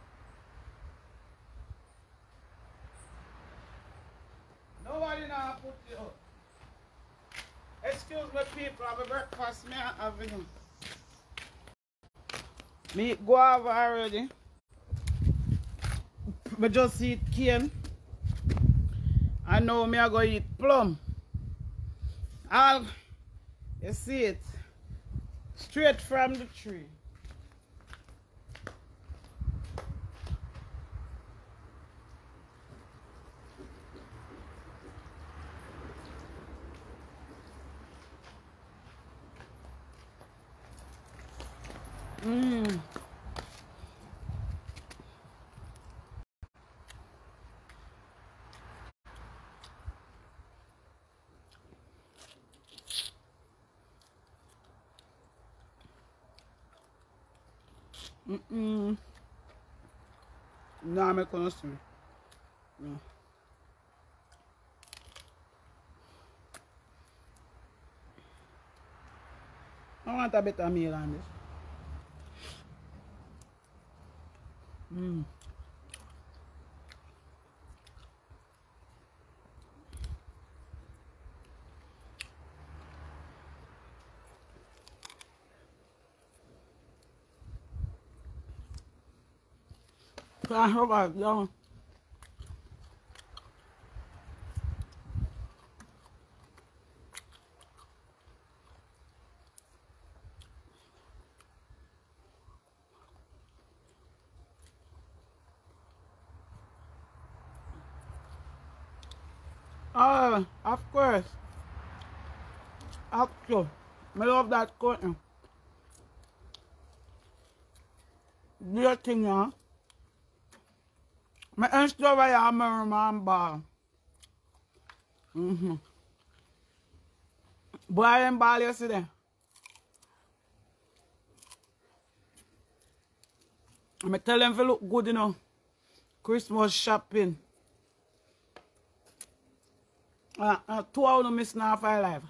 Nobody now put you up. Excuse me, people, I have a breakfast. Me having me guava already. I just eat cane. I know me I go eat plum. I'll you see it straight from the tree. Mmm. Mm-mm. No, I'm not going to see. No. I want a better meal on this. Mm. Can't help it, young. Oh, of course. Of course. I love that cotton. The thing, yeah. My extra way I remember. Mm-hmm. Boy, I didn't ball yesterday. I tell them to look good, you know. Christmas shopping. Uh, uh, two hours no miss now for life.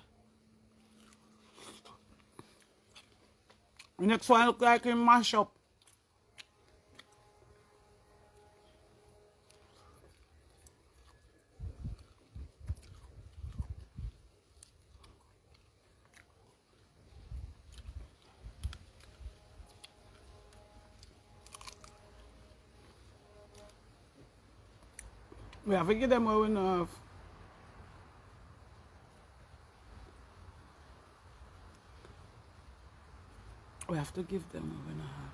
The next one look like him mash up. We have to give them what we know of. We have to give them what we know of.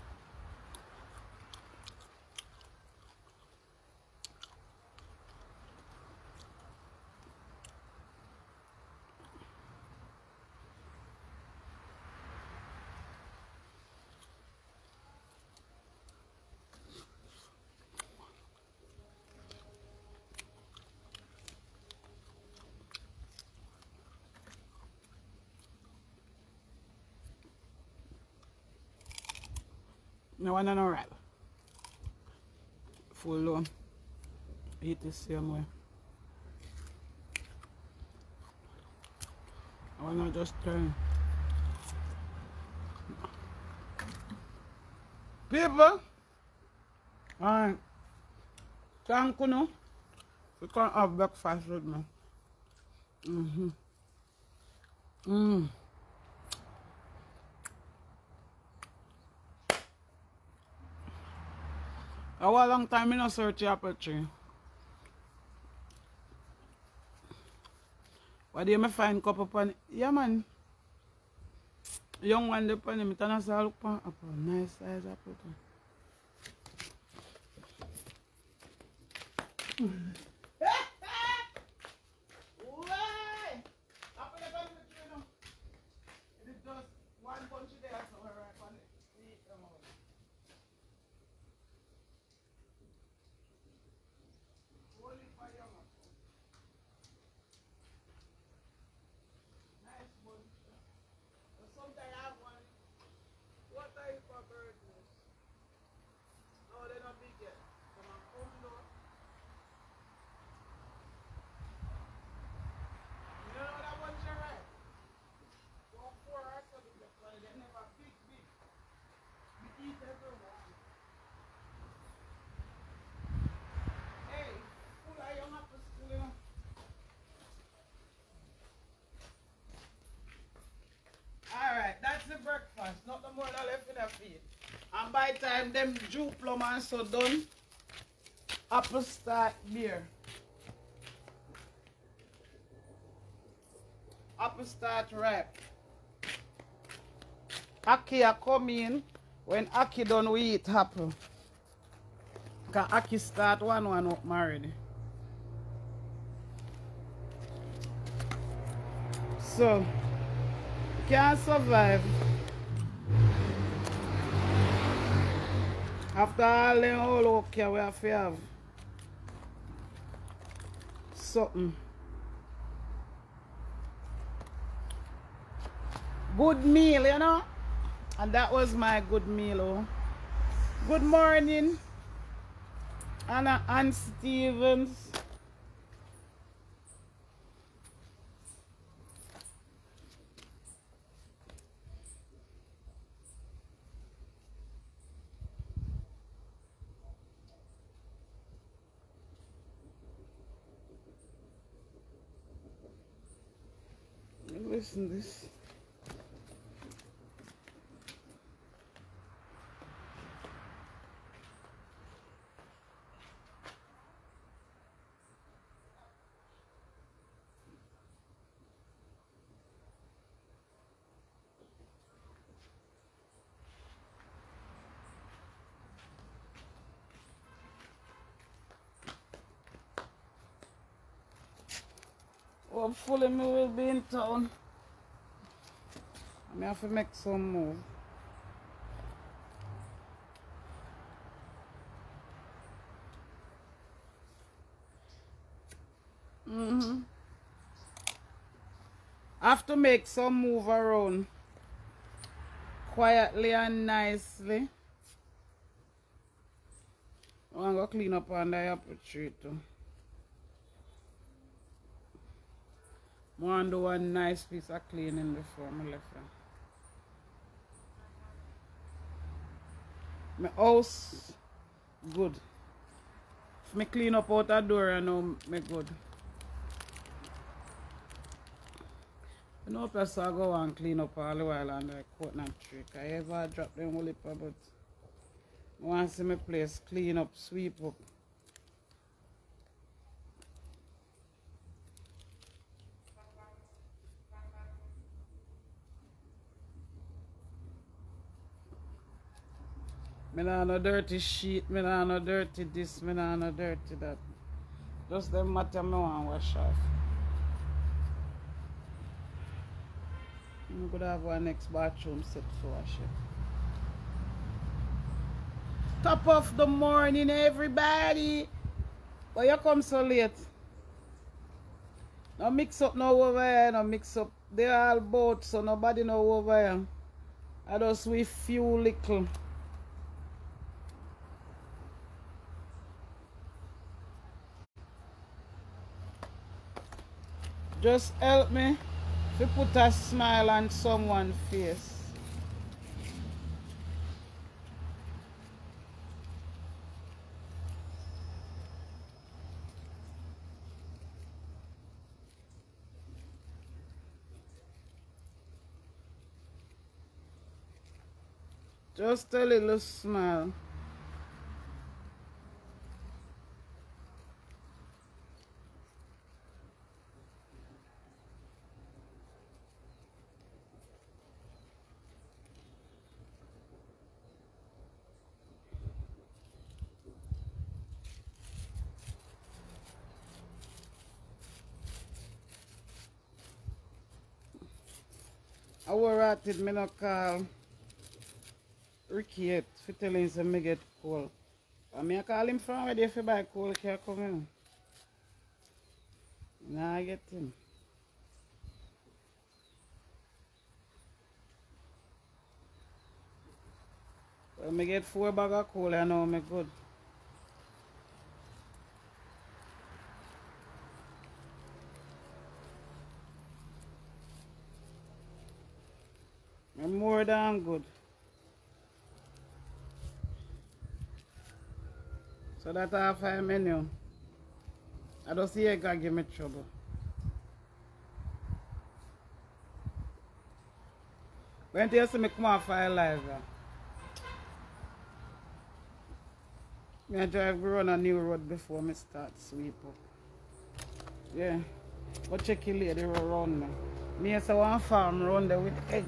No one on right. Full low. Eat the same way. I wanna just turn. People, alright. Thank you, no. You can't have breakfast with me. Mm-hmm. Mm. A long time I no search the apple tree. What do you find cup upon it? Yeah, man. Young one upon him, I say look upon apple. Nice size apple too. Breakfast, not the more that left in the feed. And by the time them Jew plum and so done, apple start beer. Apple start ripe. Aki a come in when Aki done we eat apple. Cause Aki start one one up already. So can't survive. After all them whole okay, we have to have something. Good meal, you know? And that was my good meal. Oh. Good morning, Anna Ann Stevens. listen to this. Hopefully me will be in town. I have to make some move. Mm-hmm. I have to make some move around quietly and nicely. I'm going to clean up on the apple tree too. I want to do one nice piece of cleaning before I left her. My house, good. If I clean up out the door, I know me good. You know, plus I go and clean up all the while on the coconut tree. I ever drop them whole heap, but I want to see my place clean up, sweep up. Me nah no dirty sheet, me nah no dirty this, me nah no dirty that. Just them matter me want wash off. I'm gonna have one next bathroom set for wash it. Top of the morning, everybody. Why you come so late? No mix up no over here, no mix up. They all both, so nobody know over here. I just with few little. Just help me to put a smile on someone's face. Just a little smile. I was ratted me not call Ricky yet for telling him me get cold. I mean I call him from where if you buy cold can come in. Now I get him. Well, me get four bag of coal, I know me good. I'm more than good. So that half a menu. I don't see it gonna give me trouble. When you see me come off fire live, I drive around a new road before me start sweep up. Yeah. But check your lady around now. Me as one farm around there with egg.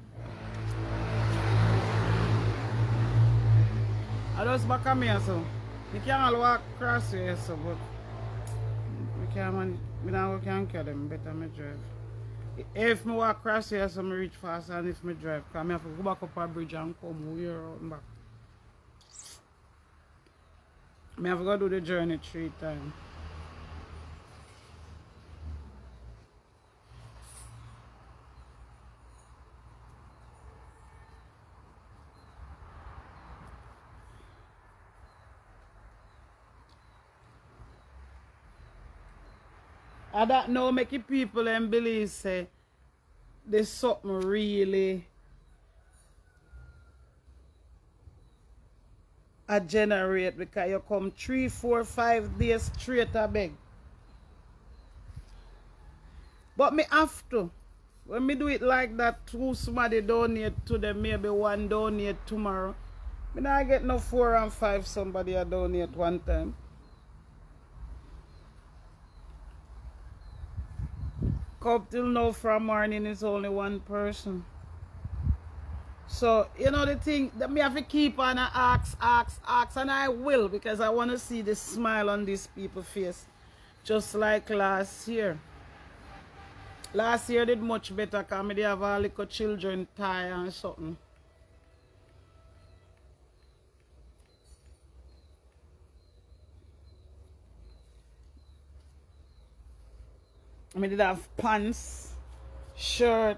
I just back on me so. You can't walk across here so but we can't man me now can carry them better me drive. If me walk across here so me reach fast and if me drive, because I have to go back up a bridge and come way around back. I have to go do the journey three times. I don't know make the people and believe say there's something really a generate because you come three, four, five days straight a beg. But me have to. When me do it like that, two somebody donate to them, maybe one donate tomorrow. Me not get no four and five somebody a donate one time. Up till now from morning is only one person. So, you know the thing, that me have to keep on and ask, ask, ask, and I will, because I want to see the smile on these people's face. Just like last year. Last year did much better because me they have all little children tie and something. I did have pants, shirt.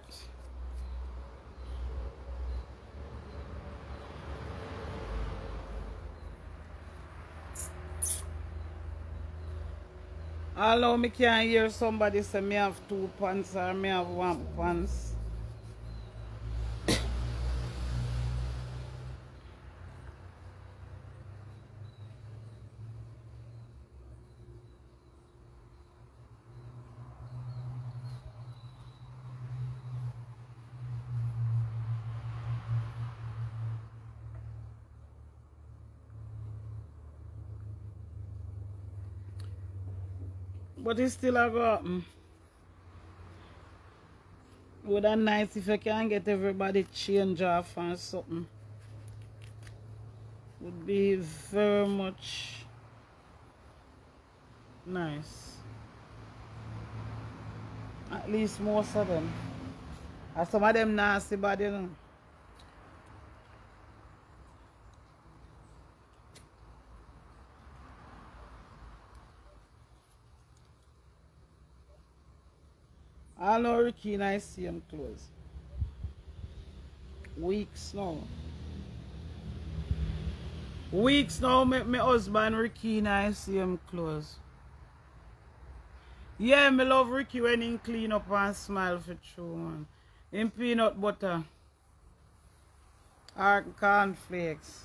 Although me can't hear somebody say me have two pants or me have one pants. But it's still a go happen. Would that nice if you can get everybody change off and something. Would be very much nice. At least most of them. And some of them nasty body, you know. I know Ricky and I see him close. Weeks now. Weeks now, my, my husband Ricky and I see him close. Yeah, me love Ricky when he clean up and smile for true, man. In peanut butter. Or cornflakes.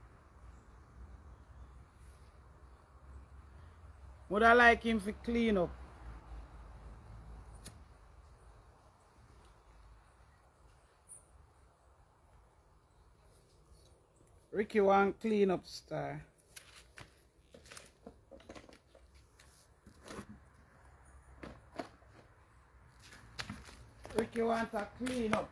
Would I like him to clean up? Ricky want clean up star. Ricky want a clean up.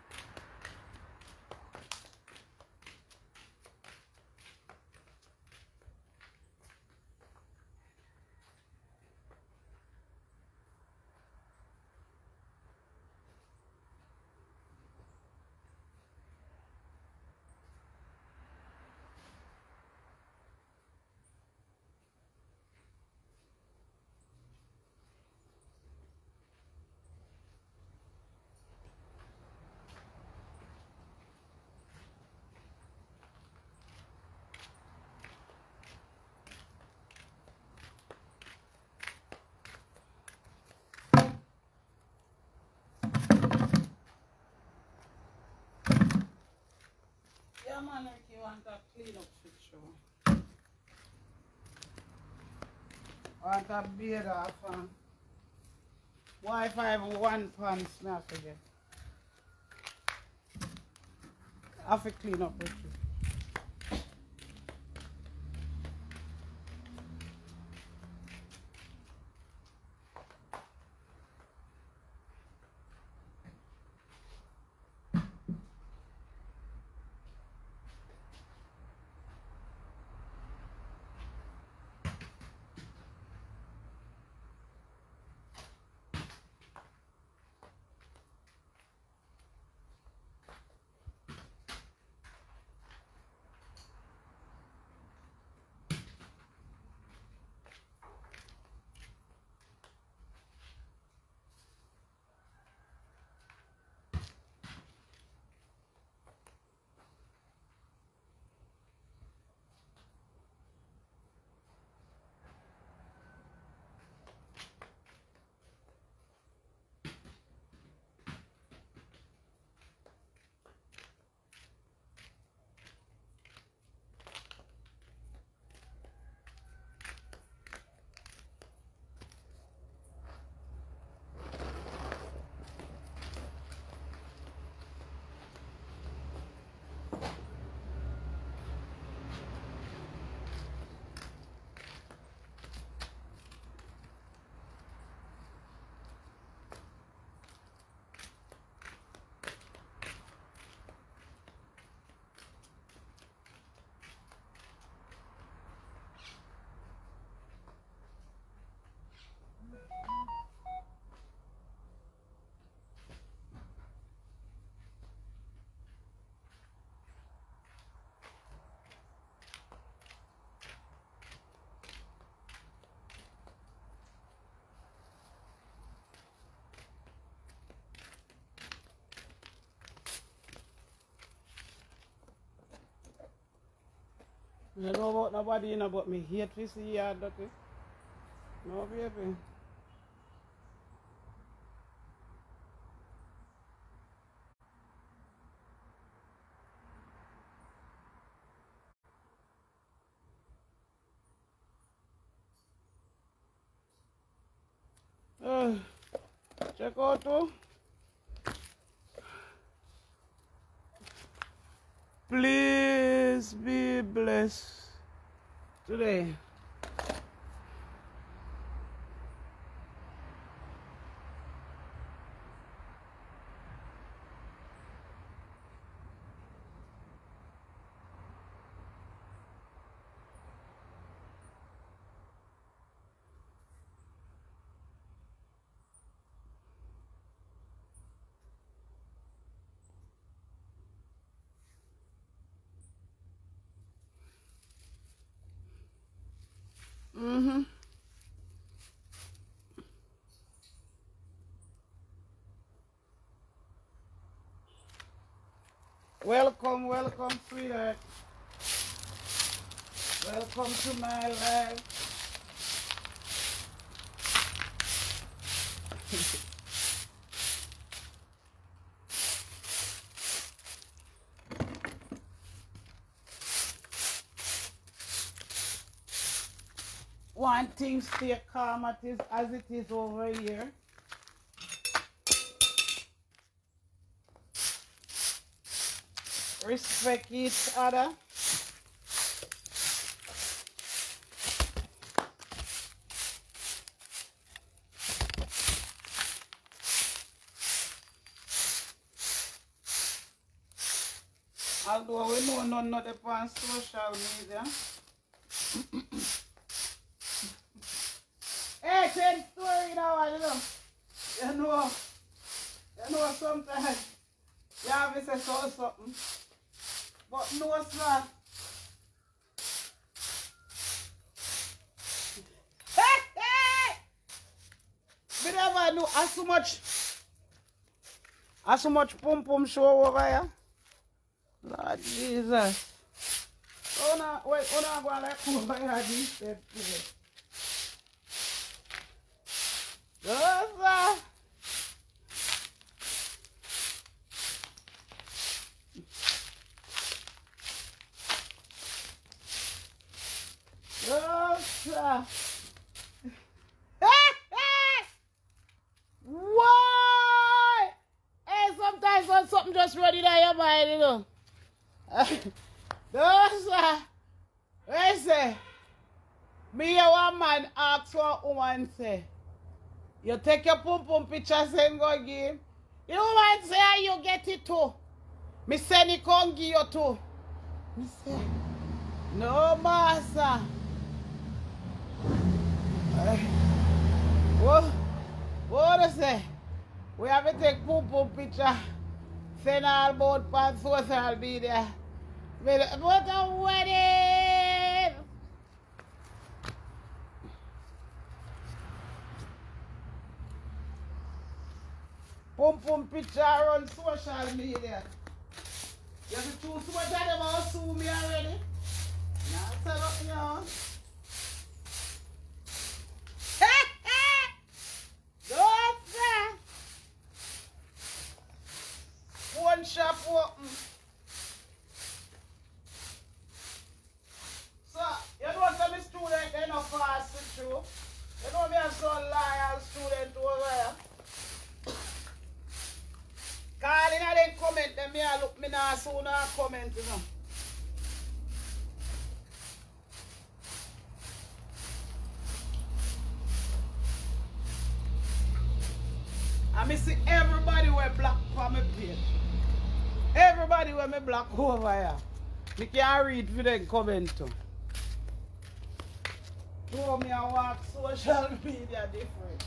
Yeah, man, Ricky want a clean up picture. Want a beard off and Wi-Fi and one pants, not forget. I have to clean up Ricky. I don't know about nobody, you know, but me hate to see you dirty. No, baby. Uh, check out too. Please be blessed today. Mm-hmm. Welcome, welcome, sweetheart. Welcome to my life. One thing stay calm at is, as it is over here. Respect each other. Although we know none of them on social media. Hey, change story now, you know. You know, you know sometimes you have to say so something. But no, sir. Hey, hey! We never know as so much, as so much pum pum show over here. Lord Jesus. Oh, no, wait, oh, no, I'm going to come over here this step. Yes, sir. Yes, sir. Why? Hey, sometimes when something just running in your mind, you know. Yes, sir. Listen. Me and one man ask one woman say, you take your pum pum picture and go give. The woman say, how you get it too? Me send it come give you too. Me say, no, master. Uh, what? What do say? We have to take pum pum picture. Send all about pan social media. What a wedding! Pum pum picture on social media. You have to choose what I them all sue me already. Now set up now. Don't say. One shop open. So, you know some student they not fast through. You know me have some loyal student over here. Calling and then comment them me I look me now soon I comment you know. I see everybody wear black for my page. Everybody wear me black over here. Me can't read for them comment too. Show me I walk social media different.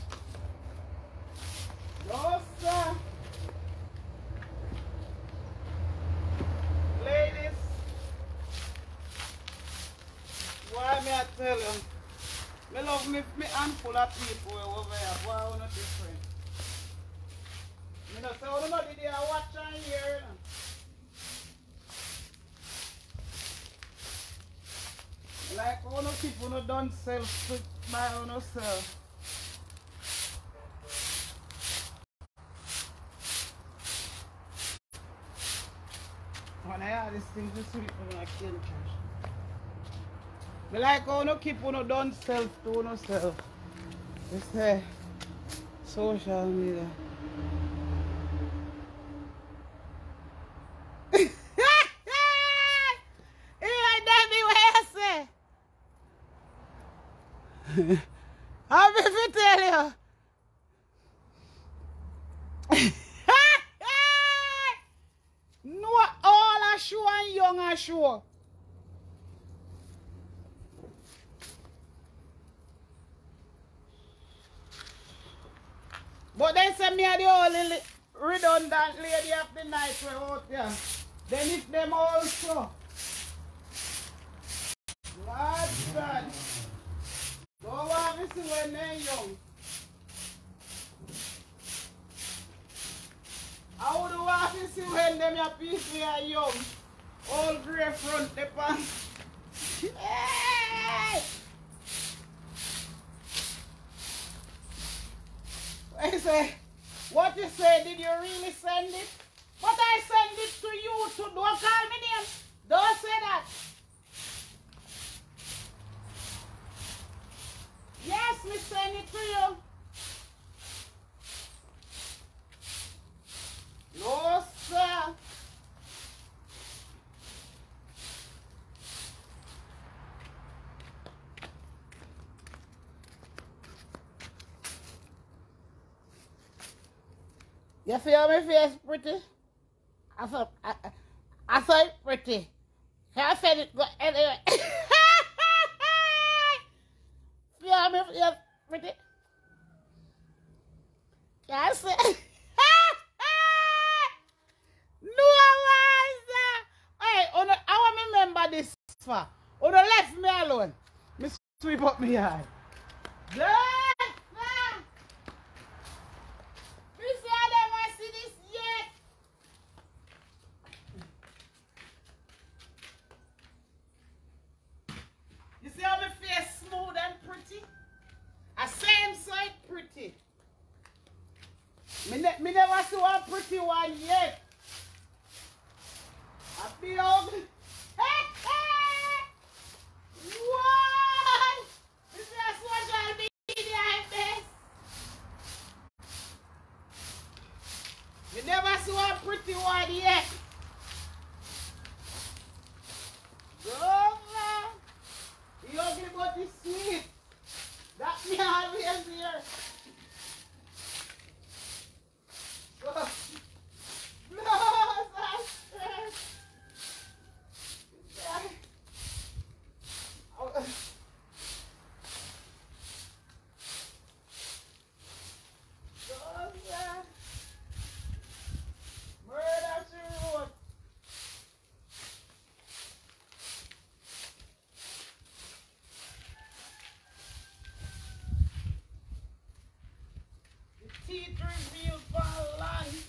No sir. Ladies, why me I tell you? Me love me, me handful of people over here. Why are not different? Me not say, oh, no, did you watch and hear? wanna keep on done self quick by on yourself. When I have this thing to sleep when I kill trash. I like how you keep on done self to yourself. It's uh, social media. I'll be to tell you. No, all are sure and young are sure. But they say me are the only redundant lady of the night we're out there. Then if them also. Lord God. Go on, this is when they're young. I would want to see when them your people are young. All grey front, the pants. Hey! I say, what you say, did you really send it? But I send it to you too. Don't call me name. Don't say that. Yes, we send it to you. No, sir. You feel my face pretty? I thought I, I thought it pretty. I said it but anyway. Feel me face pretty? I said no was hey, I want to remember this far. Oh, left me alone. Me sweep up my yard. Good. You see how my face smooth and pretty? I same side pretty. Me, ne me never saw a pretty one yet. I feel ugly. Hey, hey! What? This is a social media I best. Me never saw a pretty one yet. Go man. You ugly but it's sweet. That me always here. So, no, that's it. Murder she wrote. Teeth revealed for life.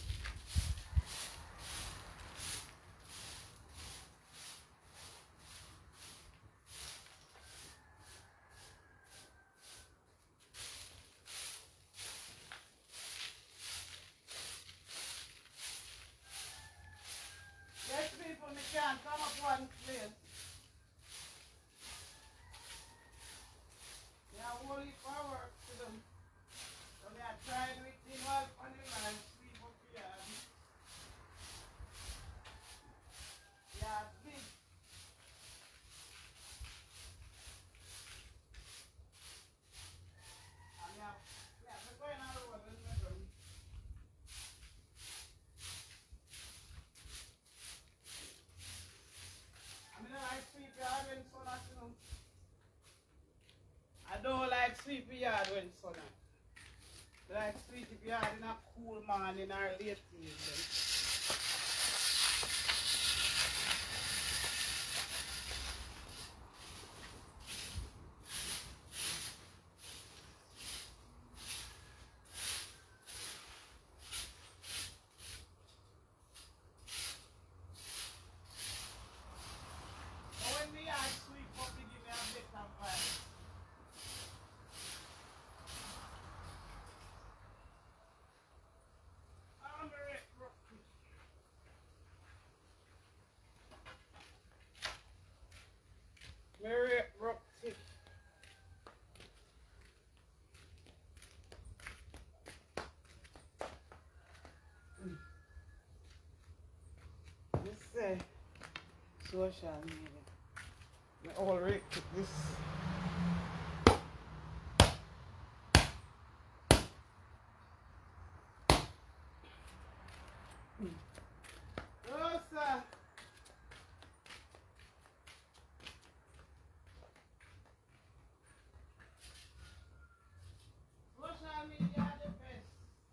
Yes, people, we can't come up one place. We have only power to them. So they are trying with the help on the man, sleep up here. They are big. And yeah, yeah, we're going on the road, let's make them. I mean, I like sweep yard when sun out, you know. I don't like sweep yard when sun out. Like sweet if you had in a cool morning or late evening. But when we are sweet, but we give me a bit of say social media. I already took this. Rosa. Social media the best.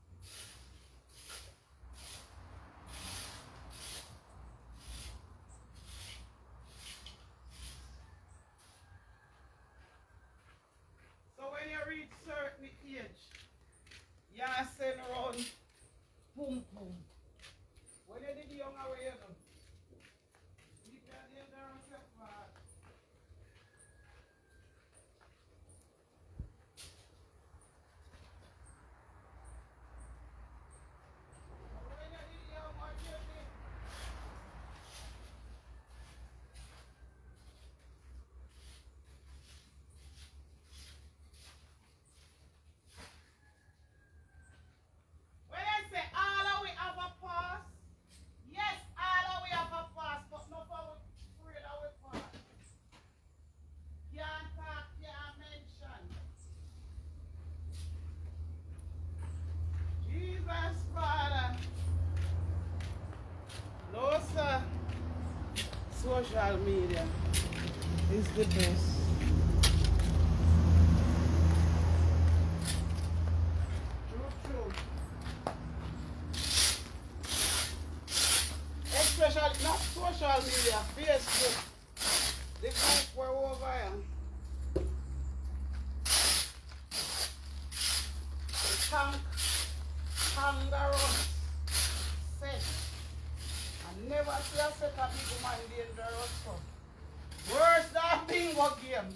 So when you reach certain age, you send around boom boom. When you did young away, you know, you can get there and step back. When you did young, what you did? When I say all of we have a past, yes, all of we have a past, but not for we afraid of we past. Can't talk, can't mention. Jesus, Father. No, sir. Social media is the best. True, true. Especially not social media, Facebook. The group we're over here. The tank, kangaroo, set. I never see a set of people mind dangerous stuff. Worse than bingo game.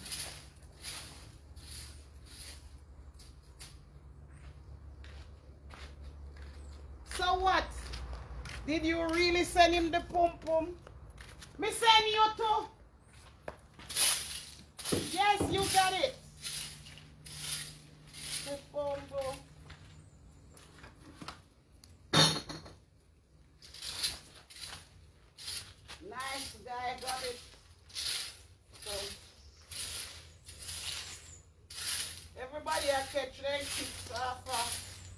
So what? Did you really send him the pum pum? Me send you too. Yes, you got it. The pum pum. Nice guy, got it. So everybody I catch their kicks off.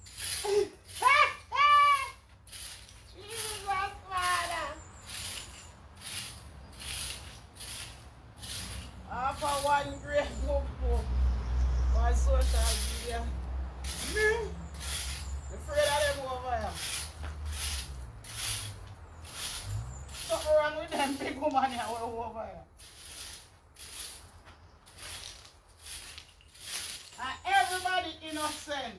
Jesus, Father. Half of one great book on social media. Me, afraid of them over here. Something wrong with them big woman here over here. And everybody innocent.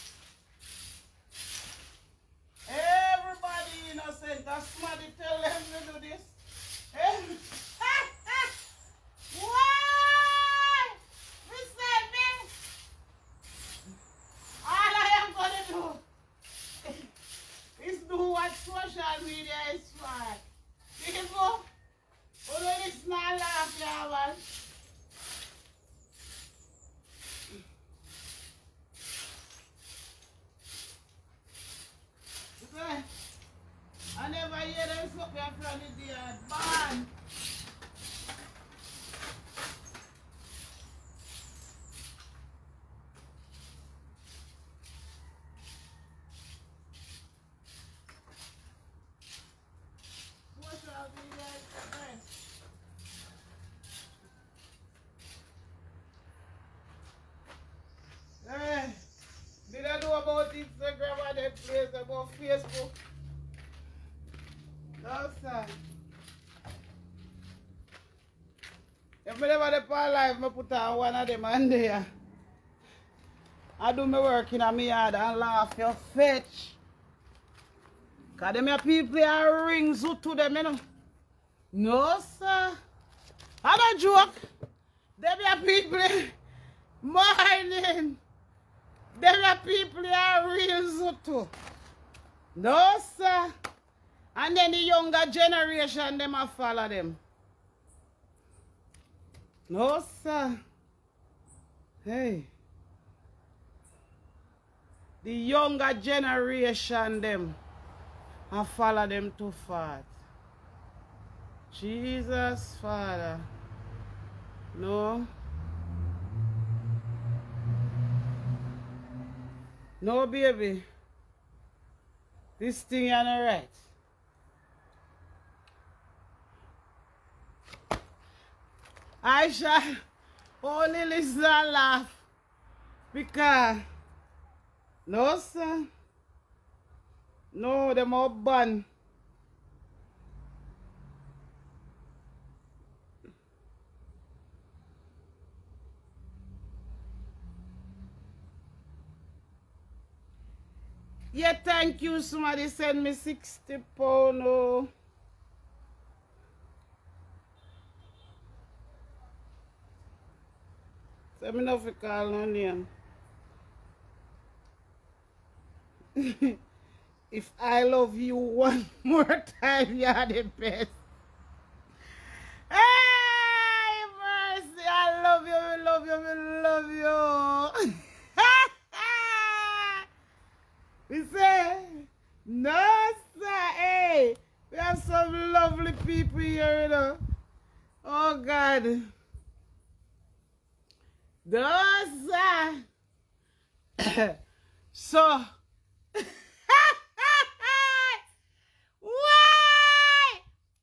Everybody innocent. That's somebody tell them to do this. Why? We said me. All I am gonna do is do what social media is for. People, although it's not laughing, man. I never hear them something from the day. Man. Social media is the best. Hey, did I know about Instagram and that place about Facebook? No, sir. If I never did live, I put on one of them and there. I do my work in my yard and laugh your fetch. Because them people are rings to them, you know. No, sir. I don't joke. Them are people mining. Them are people are real to. No, sir. And then the younger generation, them a follow them. No, sir. Hey. The younger generation, them, a follow them too fast. Jesus, Father. No. No, baby. This thing ain't right. Aisha, only listen and laugh. Because, no, sir. No, them all ban. Yeah, thank you. Somebody send me sixty pounds. Oh. So me not fi call no name. If I love you one more time, you are the best. Hey, Mercy, I love you, I love you, I love you. We say, no, sir, hey, we have some lovely people here, you know. Oh, God. No, sir. So, why?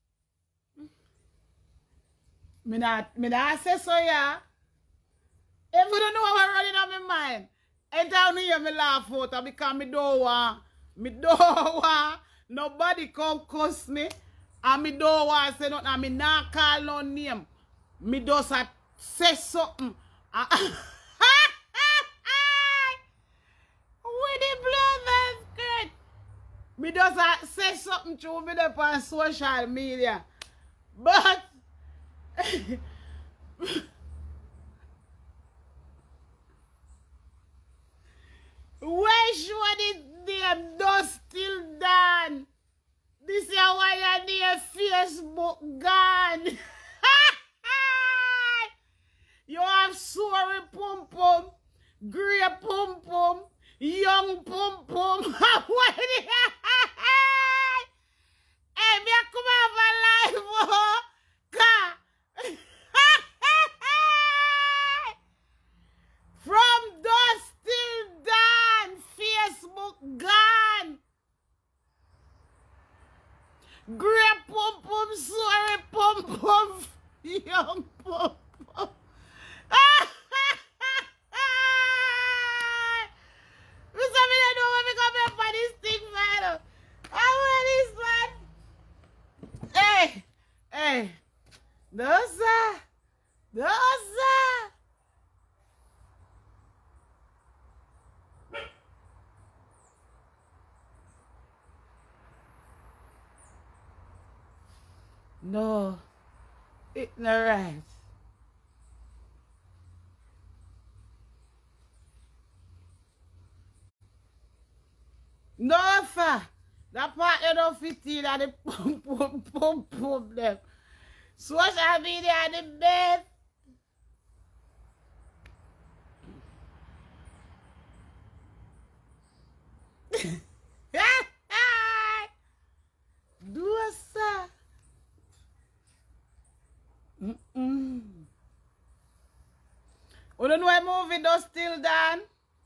Me not, me not say so, yeah. If you don't know what running on my mind, and down here me laugh out because me don't want, me don't want nobody come cuss me, and me don't want say nothing, and me not call no name. Me just a say something. With the blood skirt. Me just a say something to me up on social media. But where sure this damn dust still done? This is why your name Facebook gone. You have sorry pum pum, grey pum pum, young pum pum. What the hey, me a come over live, oh, car. From dust till dawn, Facebook gone. Grey pum pum, sorry pum pum, young pum pum. Hey, hey, no sir, no sir. No, ignorant. No, sir. That part you don't fit in and the pump, pump, pump, pump them. Social media are the best. Do it, sir. Mm-mm. You don't know a movie does still done?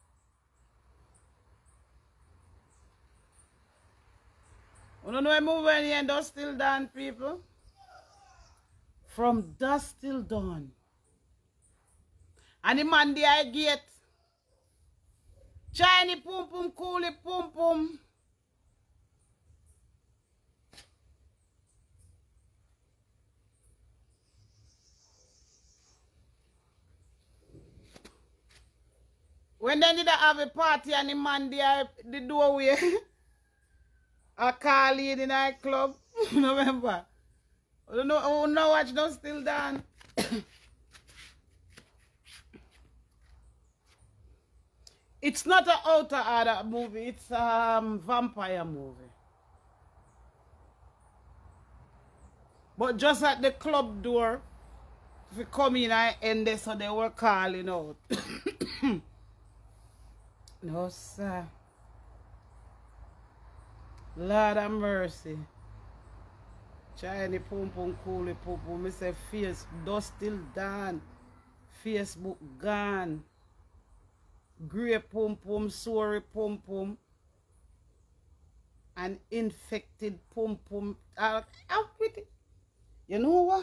You don't know a movie when you does still done, people? From dusk till dawn. And the man there get shiny pum pum, coolie pum pum. When they did have a party and the man there, the doorway, a car lead in a club, remember? I don't know, oh, no watch no still done. It's not an outer order movie, it's a um, vampire movie. But just at the club door, if you come in and end there, so they were calling out. No, sir. Lord have mercy. China pum pum cool pum pum. Me say face dust still done. Facebook gone. Grey pum pum, sorry pum pum. And infected pum pum. Uh, out with it. You know what?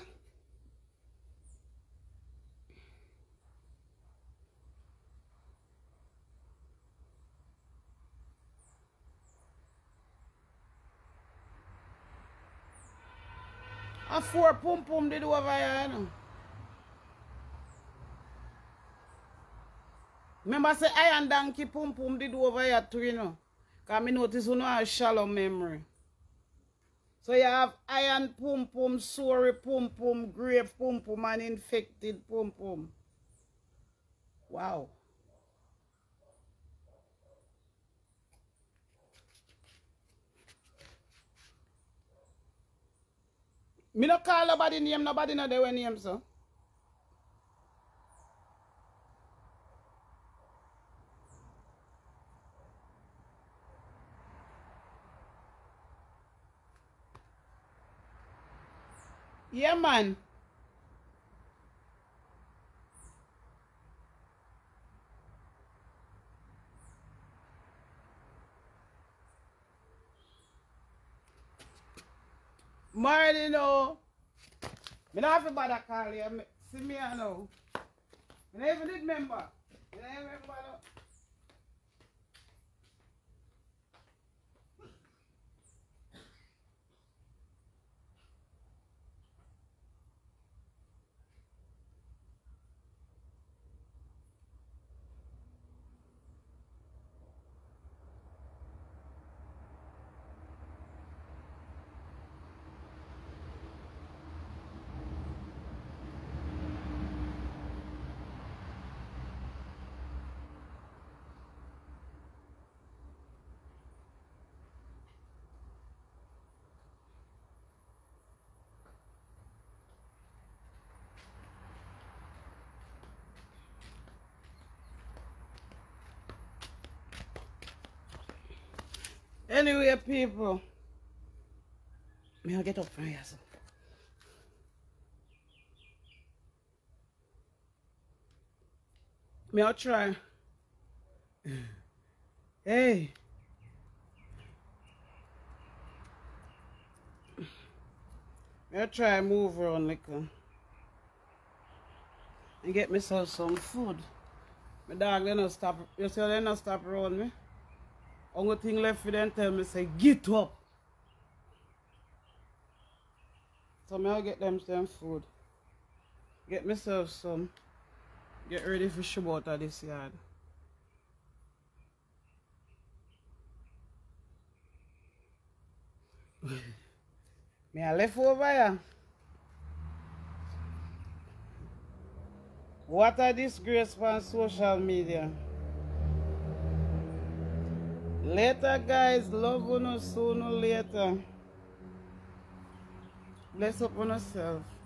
A four pum pum did over here, you know. Remember say Iron Donkey pum pum did over here too, you know. Because I notice you know have shallow memory. So you have iron pum pum, sorry pum pum, grave pum pum, and infected pum pum. Wow. Me no call nobody name, nobody know their name, so. Yeah, man. Marty, you know. Me not have to bother call you. Me- See me, I know. Me not even did remember. Me not even remember. No. Anyway, people. Me I'll get up from here, so. Me I'll try. Hey. Me I'll try move around like uh, and get myself some food. My dog they not stop. You see they not stop around me. Only thing left for them tell me say get up. So me I'll get them some food. Get myself some. Get ready for shove out of this yard. Me I left over here. What a disgrace on social media. Later guys, love you sooner or later. Bless up on yourself.